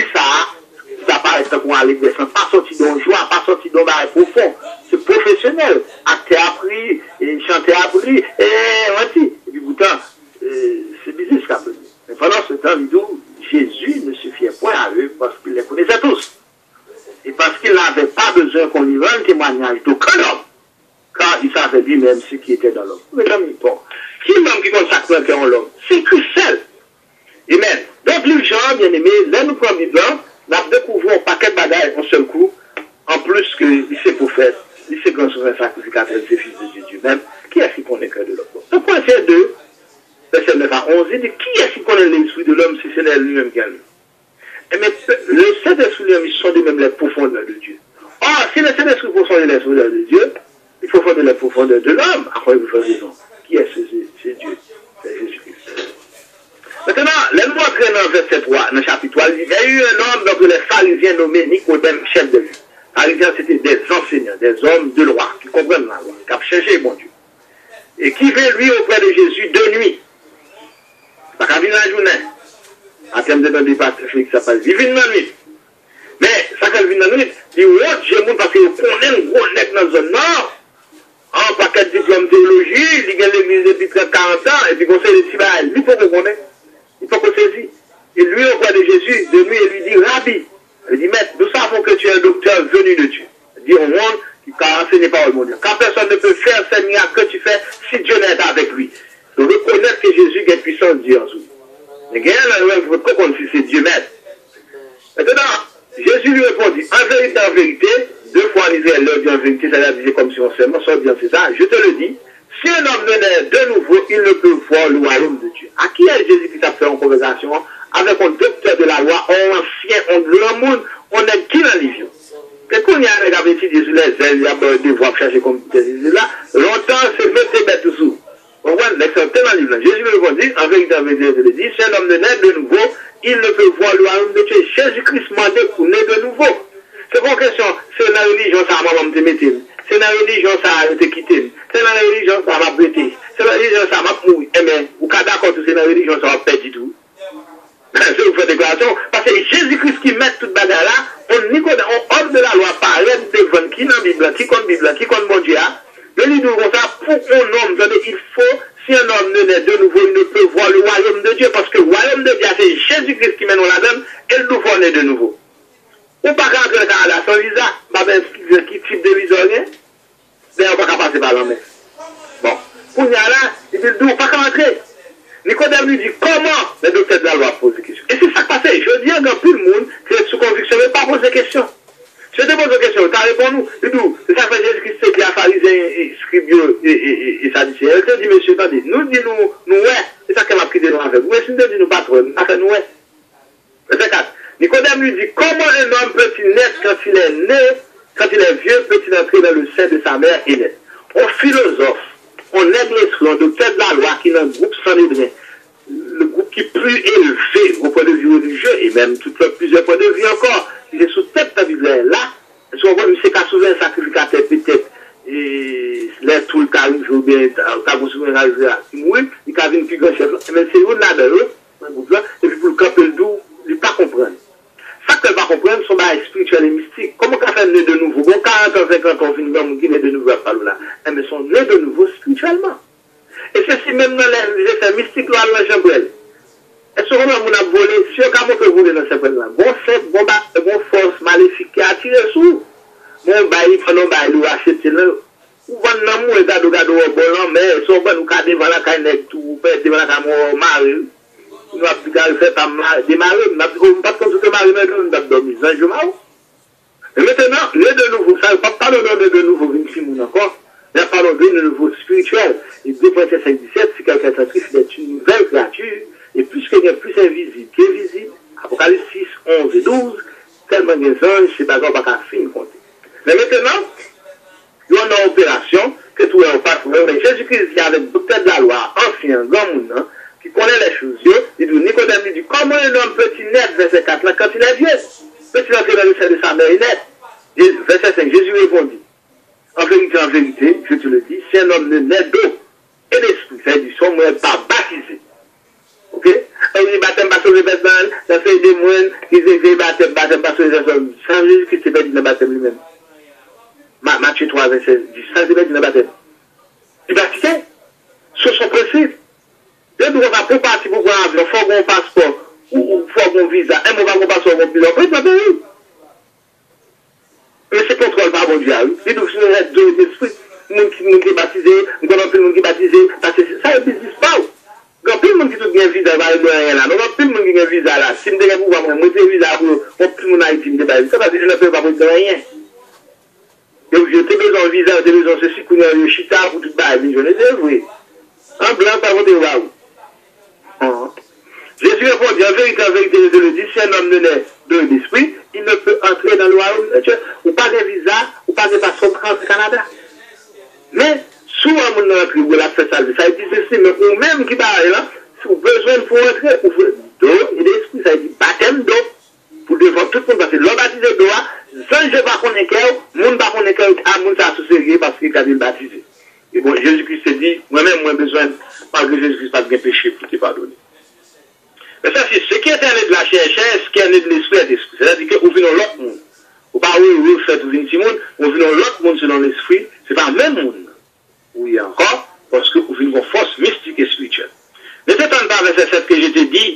[SPEAKER 4] ça paraît comme un aller descendre, pas sorti d'un joie, pas sorti d'un bail profond, c'est professionnel, acteur appris, et chanter appris, et puis pourtant, c'est bizarre ce qu'a fait. Mais pendant ce temps, Jésus ne suffiait point à eux parce qu'il les connaissait tous. Et parce qu'il n'avait pas besoin qu'on lui rende témoignage d'aucun homme, car il savait lui-même ce qui était dans l'homme. Mais comme il pense, qui même qui consacre un cœur en l'homme, c'est Christ seul. Amen. Donc, les gens, bien aimés, là, nous prenons Bible, nous découvrons un paquet de bagages en seul coup, en plus que il s'est prophète, il s'est grand souverain sacrificateur, c'est fils de Dieu même. Qui est-ce qui connaît le cœur de l'homme? Donc, point c'est 2, verset 9 à 11, il dit, qui est-ce qui connaît l'esprit de l'homme si ce n'est lui-même qui a lu? Mais le Saint-Esprit lui-même, ils sont de même les profondeurs de Dieu. Or, si le Saint-Esprit profondeur les profondeurs de Dieu, il faut fonder les profondeurs de l'homme. Après, vous faites raison. Qui est-ce? C'est Dieu. C'est Jésus-Christ. Maintenant, laisse-moi entrer dans verset 3, dans le chapitre 3. Il y a eu un homme, donc les pharisiens nommé Nicodème, chef de vue. Pharisiens, c'était des enseignants, des hommes de loi, qui comprennent la loi, qui ont cherché bon Dieu. Et qui vint, lui, auprès de Jésus de nuit. Pas qu'à venir la journée. En termes de notre débat, Félix s'appelle, il vient dans la nuit. Mais, ça qu'elle vient dans la nuit, il honte, j'ai mon parce qu'il connaît un gros nec dans la zone nord, un paquet de diplôme théologie, il gagne l'église depuis 40 ans, et puis conseil de Tibaï, il faut qu'on connaisse, il faut qu'on saisisse. Et lui, auprès de Jésus, de nuit, il lui dit, Rabbi, il dit, maître, nous savons que tu es un docteur venu de Dieu. Il dit au monde, qui a enseigné par le monde. Car personne ne peut faire ce miracle que tu fais si Dieu n'est avec lui. Donc, reconnaître que Jésus est puissant de Dieu en soi. Mais il y a un votre compte si c'est Dieu maître. Maintenant, Jésus lui répondit, en vérité, 2 fois en Israël, leur dit en vérité, ça l'a dit comme si on seulement soit bien, c'est ça. Je te le dis, si un homme naît de nouveau, il ne peut voir le royaume de Dieu. À qui est Jésus qui a fait en conversation avec un docteur de la loi, un ancien, un grand monde, on est qui dans les vieux? Quelqu'un y a regardé étudié sur les ailes, il y a des voix chercher comme là, longtemps, c'est mettre bête sous. On voit l'exemple dans le livre. Jésus lui répondit, en vérité, je le dis, si un homme naît de nouveau, il ne peut voir le royaume de Dieu. Jésus-Christ m'a dit pour naître de nouveau. C'est pas une question, c'est la religion, ça m'a te mettre. C'est la religion, ça a été quitté. C'est la religion, ça m'a prêté. C'est la religion, ça m'a mouru. Eh bien, vous êtes d'accord que c'est la religion, ça va perdre du tout. Je vous fais déclaration, parce que Jésus-Christ qui met toute bagarre là, on homme de la loi paraît devant qui dans la Bible, qui compte Bible, qui compte mon Dieu. Mais il nous dit ça, pour un homme, il faut, si un homme ne naît de nouveau, il ne peut voir le royaume de Dieu, parce que le royaume de Dieu, c'est Jésus-Christ qui mène la donne, et nous faut naître de nouveau. Ou pas rentrer dans le Canada sans visa, pas qui type de visa, rien. D'ailleurs, on ne peut pas passer par la mer. Bon, pour y aller, il dit, on ne peut pas rentrer. Nicodème lui dit, comment le docteur de la loi pose des questions? Et c'est ça qui passe. Je dis à tout le monde qui est sous conviction, ne pas poser des questions. Je te pose des questions, tu as répondu. C'est ça que Jésus-Christ qui a pharisé, scribieux et sadducéen. Elle te dit, monsieur, nous dis-nous, ouais, c'est ça qu'elle m'a pris de nous avec vous. Mais si nous dis-nous pas trop, nous fait nous, ouais. Verset 4. Nicodème lui dit, comment un homme peut-il naître quand il est né, quand il est vieux, peut-il entrer dans le sein de sa mère et naître? Un philosophe, on aide l'esprit, un docteur de la loi qui est dans le groupe Sanhédrin, le groupe qui est plus élevé au point de vue religieux et même plusieurs points de vue encore. Il est sous tête de Bible là, est-ce qu'on voit M. Kassouvé, un sacrificateur peut-être, et là tout le cas, je veux bien, quand souverain arrivé à mourir, il a vu une plus grande chef, mais c'est où là-dedans, et puis pour le camper le doux, il ne pas comprendre. Ça que ne pas comprendre, son bail spirituel et mystique. Comment qu'on fait naître de nouveau? Bon, 40 ans, 50 ans, on finit qui naît de nouveau à parler là. Mais sont nés de nouveau spirituellement. Et ceci même dans les effets mystiques là, dans la chambre. Est-ce qu'on a volé, si on a volé dans cette là, bon force maléfique qui a attiré sous. Bon, bail, pendant bail, nous acheter là. Ou bon, l'amour est gado au bon, mais si on va nous garder devant la caille, tout, devant la caille, mari. Nous avons fait démarrer, nous n'avons pas comme tout mari, nous avons dormi 20 jours. Et maintenant, né de nouveau, ça ne pas parler de nouveau, 26 encore, mais parlons de nouveau spirituel. Et 2.5-17, si quelqu'un est triste, il est une nouvelle créature, et plus qu'il y a plus invisible qu'invisible, Apocalypse 6, 11 et 12, tellement des anges, c'est pas grave, pas fin compter. Mais maintenant, il y a une opération, que tout est en face, mais Jésus-Christ, il y a avec le docteur de la loi, ancien, grand monde, qui connaît les choses, il dit, Nicodème lui dit, comment un homme peut-il naître, verset 4, là, quand il est vieux? Peut-il entrer dans le sein de sa mère et naître? Verset 5, Jésus répondit, en vérité, je te le dis, si un homme ne naît d'eau et d'esprit, c'est-à-dire, son n'est pas baptisé, baptême, ça fait des mois, ils écrivent baptême, parce que sans Jésus-Christ, c'est pas dit le baptême lui-même. Matthieu 3, verset 10, ça c'est pas dit le baptême. Il baptisé, sur son principe. Et nous, on va pour partir pour voir un avion, il faut qu'on passeport, ou il faut qu'on visa, et on va qu'on passeport, on va qu'on passe. Mais c'est contrôle par mon Dieu. Et donc, je reste de l'esprit. Moun qui est baptisé, on a plus de monde qui est baptisé, parce que ça n'existe pas. Il y a plus de monde qui a un visa, il n'y a rien là. Il y a plus de monde qui a un visa là. Si je ne pouvoir moi, je un visa pour plus de monde Haïti, ça veut dire que je ne peux pas de rien. Donc, je te besoin de visa, je te besoin de ceci, qu'on a un chita pour tout le monde. Je ne sais pas. En blanc, pas de waouh. Jésus répondit, en vérité, je le dis, si un homme ne naît de l'esprit, il ne peut entrer dans le royaume de Dieu. Ou pas de visa, ou pas de passeport pour rentrer au Canada. Mais, souvent, on a pris, ou la fait ça, ça dit ceci, mais ou même qui parle là, si vous avez besoin pour entrer, ou d'eau et d'esprit, ça dit baptême d'eau, pour devant tout le monde, parce que l'eau baptisé d'eau, sans je ne pas qu'on est cœur, moun pas qu'on est cœur, à moun ça associé parce qu'il a été baptisé. Et bon, Jésus-Christ s'est dit, moi-même, moi besoin, parce que Jésus-Christ n'a pas de péché pour te pardonner. Mais ça, c'est ce qui est né de la chair, ce qui est né de l'esprit est d'esprit. C'est-à-dire que vous venez l'autre monde. Ou pas oui, faites, vous venez petit monde, vous venez l'autre monde selon l'esprit, c'est pas le même monde. Oui, encore, parce que vous venez une force mystique et spirituelle. Ne t'étonne pas, verset 7 que je t'ai dit,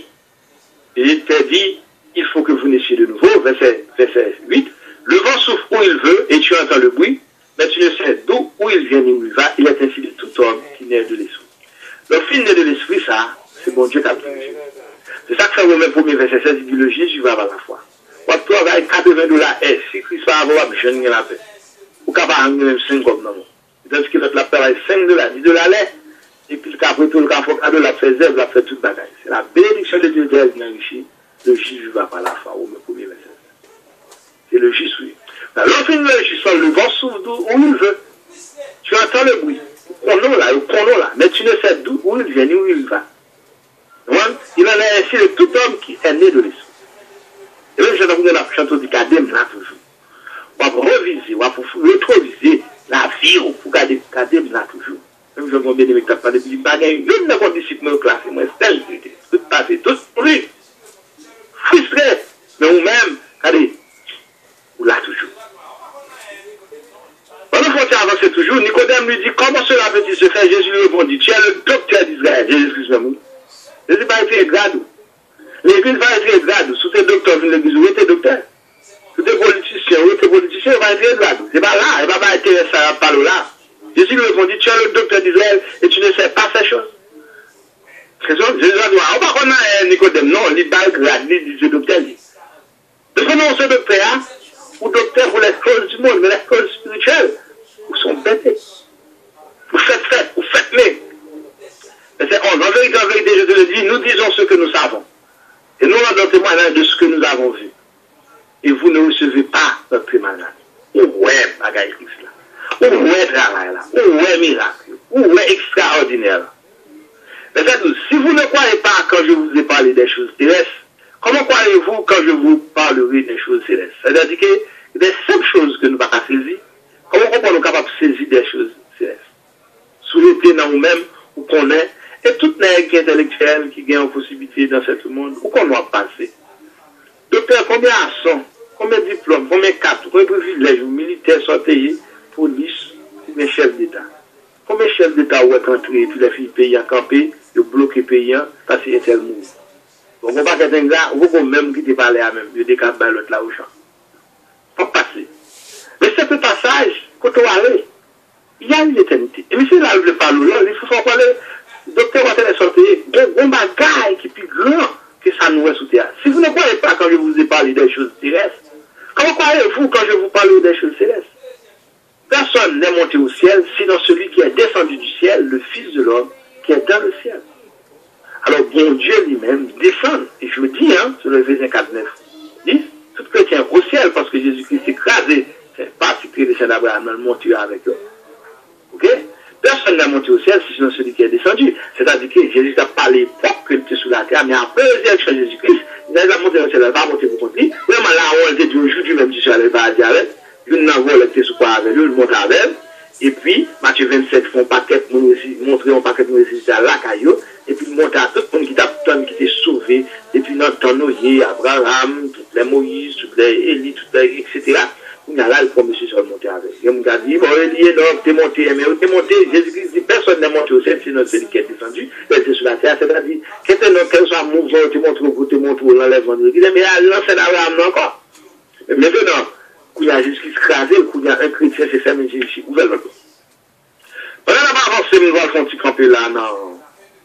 [SPEAKER 4] il faut que vous naissiez de nouveau, verset 8, le vent souffle où il veut et tu entends le bruit, mais tu ne sais d'où, où il vient ni où il va, il est ainsi de tout homme qui naît de l'esprit. Le fil naît de l'esprit, ça, c'est bon Dieu qui a pris. C'est ça que ça remet premier verset 16, il dit le Jésus va avoir la foi. Quand tu as $80, si Christ va avoir, je n'ai la paix. Ou capable de même 5 comme non. Tandis que la paix est $5, $10 l'air, et puis après tout le cas, il faut la faire zèbre, la faire toute bagaille. C'est la bénédiction de Dieu qui est enrichie. Le Jésus va par la foi, au premier verset. C'est le Jésus. L'autre le vent souffle où il veut. Tu entends le bruit. Prenons là, mais tu ne sais d'où, où il vient ni où il va. Il en est ainsi de tout homme qui est né de l'esprit. Et même si on a chanté du cadem là toujours. On va reviser, on va rétroviser la vie pour garder cadem là toujours. Même si on a bien aimé que tu as parlé de bagaille, une de vos disciples me classe, moi, c'est tel, tout passé, tout pourri. Frustré. Mais vous-même, regardez, vous là toujours. Pendant qu'on avance toujours, Nicodème lui dit, comment cela peut-il se faire? Jésus lui répondit, tu es le docteur d'Israël. Jésus-Christ m'amour. Jésus va être grade. L'église va être grade. Si tu es docteur de l'église, où est docteur? Si tu es politicien, où est politicien, il va être grade. C'est pas là, il va pas être ça par là. Jésus lui répondit, tu es le docteur d'Israël et tu ne sais pas ces choses. C'est ça? Jésus a dit, on va connaître Nicodème. Non, il va être grade, il dit, c'est docteur. Parce que non, ce docteur, ou docteur pour les causes du monde, mais les causes spirituelles, vous sont bêtés. Vous faites les. Mais c'est en vérité, je te le dis, nous disons ce que nous savons. Et nous rendons témoignage de ce que nous avons vu. Et vous ne recevez pas notre témoignage. Ouais, bagaille Christ là. Ouais, travail là. Ouais, miracle. Ouais, extraordinaire là. Mais c'est tout. Si vous ne croyez pas quand je vous ai parlé des choses terrestres, comment croyez-vous quand je vous parlerai des choses célestes? C'est-à-dire que des simples choses que nous n'avons pas saisies, comment on est capable de saisir des choses célestes? Souhaiter dans nous-mêmes, ou qu'on est, et toute nègre intellectuelle qui gagne en possibilité dans ce monde, où qu'on doit passer. Docteur, combien sont, combien de diplômes, combien de cartes, combien de privilèges, militaires sont payés, police, combien de chefs d'État? Combien de chefs d'État ont été entrés, puis les filles payées à camper, ils ont bloqué payant, parce qu'il y a tel monde. Donc, on va pas quelqu'un là, vous pouvez même quitter parler à même, il y a des cas de l'autre là au champ. Pas passer. Mais ce passage, quand on va aller, il y a une éternité. Et monsieur là, le parler là, il faut savoir parler. Docteur va te sortir, un bagage qui est plus grand que ça nous est sous terre. Si vous ne croyez pas quand je vous ai parlé des choses terrestres, comment croyez-vous quand je vous parle des choses célestes? Personne n'est monté au ciel, sinon celui qui est descendu du ciel, le Fils de l'homme, qui est dans le ciel. Alors, bon Dieu lui-même descend, et je le dis, sur le Éphésiens 4:9, dit, tout chrétien au ciel, parce que Jésus-Christ s'est écrasé, c'est particulier de Saint Abraham, le monté avec eux. Ok? Personne n'a monté au ciel, sinon celui qui est descendu. C'est-à-dire que Jésus n'a pas l'époque qu'il était sous la terre, mais après la résurrection de Jésus-Christ, il a monté au ciel, il n'a pas monté pour contre lui. Vraiment, là, on était du jour du même du ciel, il va dire avec. Il n'a pas été sous quoi avec lui, il monte avec. Et puis, Matthieu 27 font un paquet, montrer un paquet de récits à la caillou, et puis il monte à tout le monde qui était sauvé, et puis notre temps et Abraham, toutes les Moïse, toutes les Élie, toutes les, etc. On a là le premier sur monter avec. Et on a dit, bon, Élie, non, t'es monté, mais t'es monté, Jésus-Christ dit, personne n'est monté au ciel, sinon celui qui est descendu, elle était sur la terre, c'est-à-dire, quel soit mouvement, tu montres au bout, tu montres au l'enlèvement de l'Église, mais là, c'est Abraham encore. Maintenant, quand il y a Jésus-Christ crasé, quand il y a un chrétien, c'est ça, mais Jésus-Christ ouvert le dos. Pendant la pas avancé, nous allons faire camper là, dans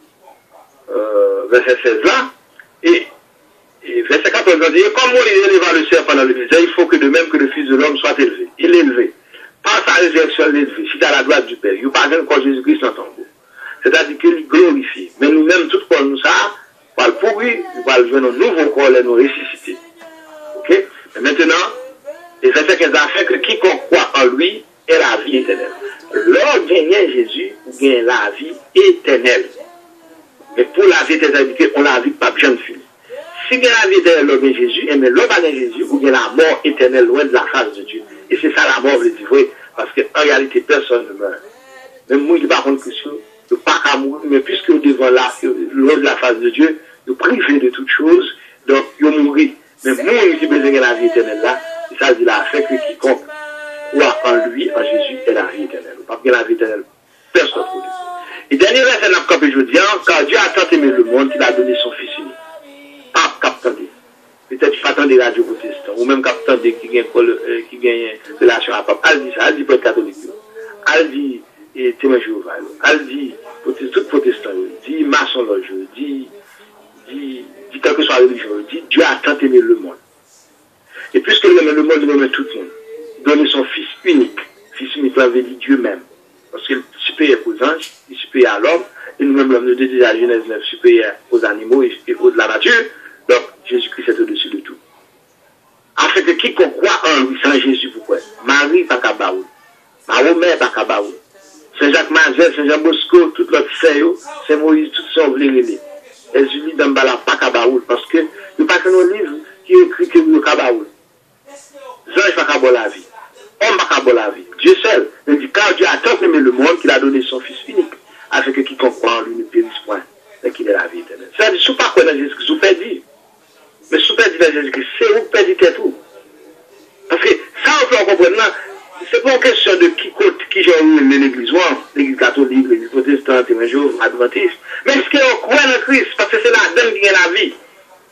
[SPEAKER 4] verset 16 là, et verset 14 dit, comme Moïse éleva le cerf pendant le désert, il faut que de même que le Fils de l'homme soit élevé. Il est élevé. Par sa résurrection, il est élevé. Si à la droite du Père, il n'y a pas encore Jésus-Christ dans ton goût. C'est-à-dire qu'il glorifie. Mais nous-mêmes, tout comme nous, ça, on va le pourrir, on va le jouer un nouveau corps et nous ressusciter. Ok? Mais maintenant, et verset 15 a fait que quiconque croit en lui ait la vie éternelle. Lors gagner Jésus, ou gagne la vie éternelle. Mais pour la vie éternelle, on la vie pas bien finie. Si il y a la vie éternelle, l'homme est Jésus, et mais l'homme est Jésus, ou il y a la mort éternelle loin de la face de Dieu. Et c'est ça la mort, veut dire, oui, parce qu'en réalité, personne ne meurt. Même moi, il n'est pas contre Christ, il ne pas qu'à mourir, mais puisque devant loin de la face de Dieu, il privé de toutes choses, donc il mourir. Mais moi, il besoin de la vie éternelle là, et ça, il a fait que quiconque croit en lui, en Jésus, est la vie éternelle. Pas bien la vie éternelle, personne ne peut. Et dernier verset, n'a pas je dis, car Dieu a tant aimé le monde qu'il a donné son Fils unique. Pas captandé. Peut-être qu'il attend des radios protestants, ou même captandé qui gagne relation à Papa. Elle dit ça, elle dit pour être catholique. Elle dit témoin Jéhovah. Elle dit tout protestant, dit maçon dit quelle que soit la religion, dit Dieu a tant aimé le monde. Et puisque il aime le monde, il aime tout le monde. Donner son Fils unique. Fils unique, ça veut dire Dieu même. Parce qu'il est supérieur aux anges, il est supérieur à l'homme, et nous-mêmes, l'homme nous dit à Genèse 9, supérieur aux animaux et aux de la nature. Donc, Jésus-Christ est au-dessus de tout. Afin que quiconque croit en lui, sans Jésus, pourquoi? Marie, pas Kabaoul. Mahomet, pas Kabaoul. Saint-Jacques Mazel, Saint-Jean Bosco, tout l'autre fait, c'est Moïse, tout ça, on voulait les. Et Julie Dambala, pas Kabaoul, parce que, il n'y a pas que nos livres qui écrit que nous, Kabaoul. Zange, pas Kabaoul la vie. Homme, pas Kabaoul la vie. Dieu seul. Il dit, car Dieu a tant aimé le monde qu'il a donné son Fils unique, afin que quiconque croit en lui ne périsse point, mais qu'il ait la vie éternelle. C'est-à-dire, si vous ne pas quoi dans Jésus-Christ, vous perdez. Mais si vous perdez dans Jésus-Christ, c'est vous perdez tout. Parce que ça, on peut en comprendre. C'est pas une question de qui j'ai eu l'église, l'église catholique, l'église protestante, l'église adventiste. Mais ce qu'on croit dans Christ, parce que c'est la donne qui est la vie.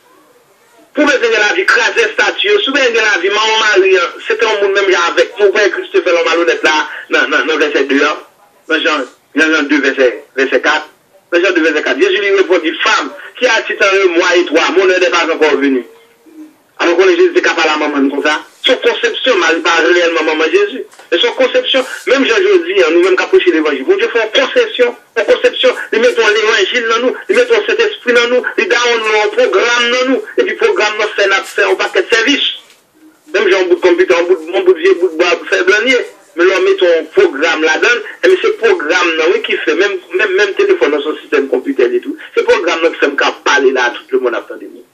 [SPEAKER 4] Pour me donner la vie, craser statue, souvent il y a la vie, maman Marie, c'était un monde même avec mon père Christophe, l'homme malhonnête là, dans verset 2, dans Jean 2, verset 4. Dans Jean 2, verset 4, Jésus lui répondit, femme, qui a dit moi et toi, mon heure n'est pas encore venu. Alors qu'on est Jésus est capable à la maman comme ça. Son conception, Marie pas réellement maman Jésus. Et son conception, même Jean-Joseph, nous-mêmes qui approchons l'évangile, bon Dieu fait une conception, ils mettent l'évangile dans nous, ils mettent cet esprit dans nous, ils donnent un programme dans nous, et puis programme nous fait un paquet de services. Même j'ai un bout de computer, un bout de vieux, bout de bois pour faire blanier, mais là on met un programme là-dedans, et ce programme là, oui, qui fait, même téléphone dans son système computer et tout, ce programme là qui fait parler là, tout le monde attend de nous.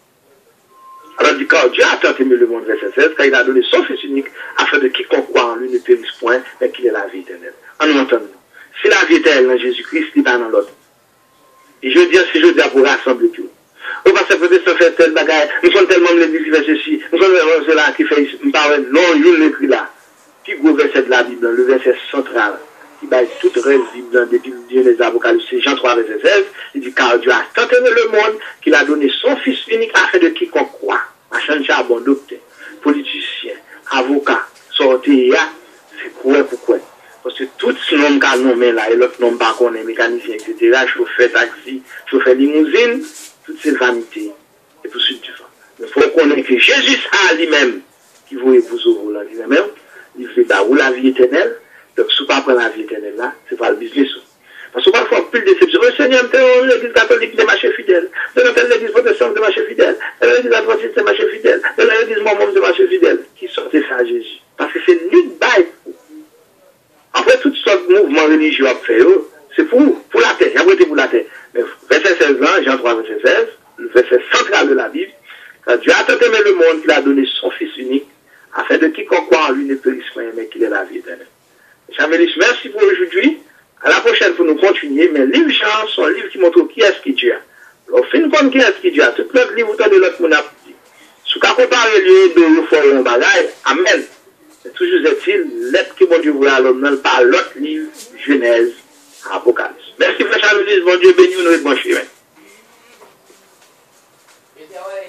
[SPEAKER 4] Alors, dit, car Dieu a tant aimé le monde, verset 16, car il a donné son Fils unique, afin de quiconque croit en lui ne périsse point, mais qu'il ait la vie éternelle. En nous entendant. Si la vie éternelle en Jésus-Christ, il n'est pas dans l'autre. Et je dis, si je dis pour rassembler tout. On va se protester faire tel bagage, nous sommes tellement l'église qui fait ceci, nous sommes tellement cela qui fait, nous parlons, non, il l'écrit là. Puis, gros verset de la Bible, le verset central, qui bat toute rêve Bible depuis les Apocalypse, Jean 3, verset 16, il dit, car Dieu a tant aimé le monde qu'il a donné son Fils unique afin de quiconque croit. Machin charbon, docteur, politicien, avocat, sortir, c'est quoi pourquoi? Parce que tout ce nom qu'a nommé là, et l'autre nom pas qu'on est mécanicien, etc., chauffeur taxi, chauffeur limousine, toutes ces vanités, et pour suite du vent. Il faut connaître que Jésus a lui-même, qui vous épouse au volant lui-même, il fait d'abord la vie éternelle, donc si vous ne prenez pas la vie éternelle là, c'est pas le business. Parce que parfois, plus de déception. Le Seigneur, l'église catholique de marché fidèle. L'église protestante de marché fidèle. L'église adventiste de marché fidèle. L'église mormon de marché fidèle. Qui sortait ça à Jésus? Parce que c'est lui qui baille. Après, toutes sortes de mouvements religieux à faire, c'est pour la terre. Après, c'est pour la terre. Mais verset 16 là, Jean 3, verset 16, le verset central de la Bible, quand Dieu a tant aimé le monde qu'il a donné son Fils unique, afin de quiconque croit en lui ne périsse point, mais qu'il ait la vie éternelle. Chamelis, merci pour aujourd'hui. À la prochaine pour nous continuer, mais livre Jean, sont un livre qui montre qui est-ce qui Dieu. Au fin de compte, qui est-ce qui dit? Tout l'autre livre, de l'autre monde a dit. Si vous comparez le de vous faire un bagage, amen. C'est toujours est-il, l'être que bon Dieu voulait à l'homme, par l'autre livre, Genèse, Apocalypse. Merci, frère Charles, bon Dieu béni, nous et bon chemin.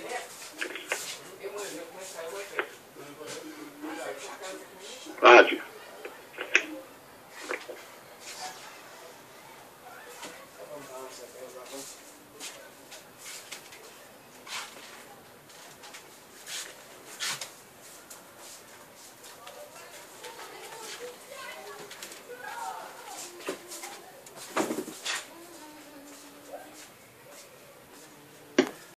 [SPEAKER 4] Adieu.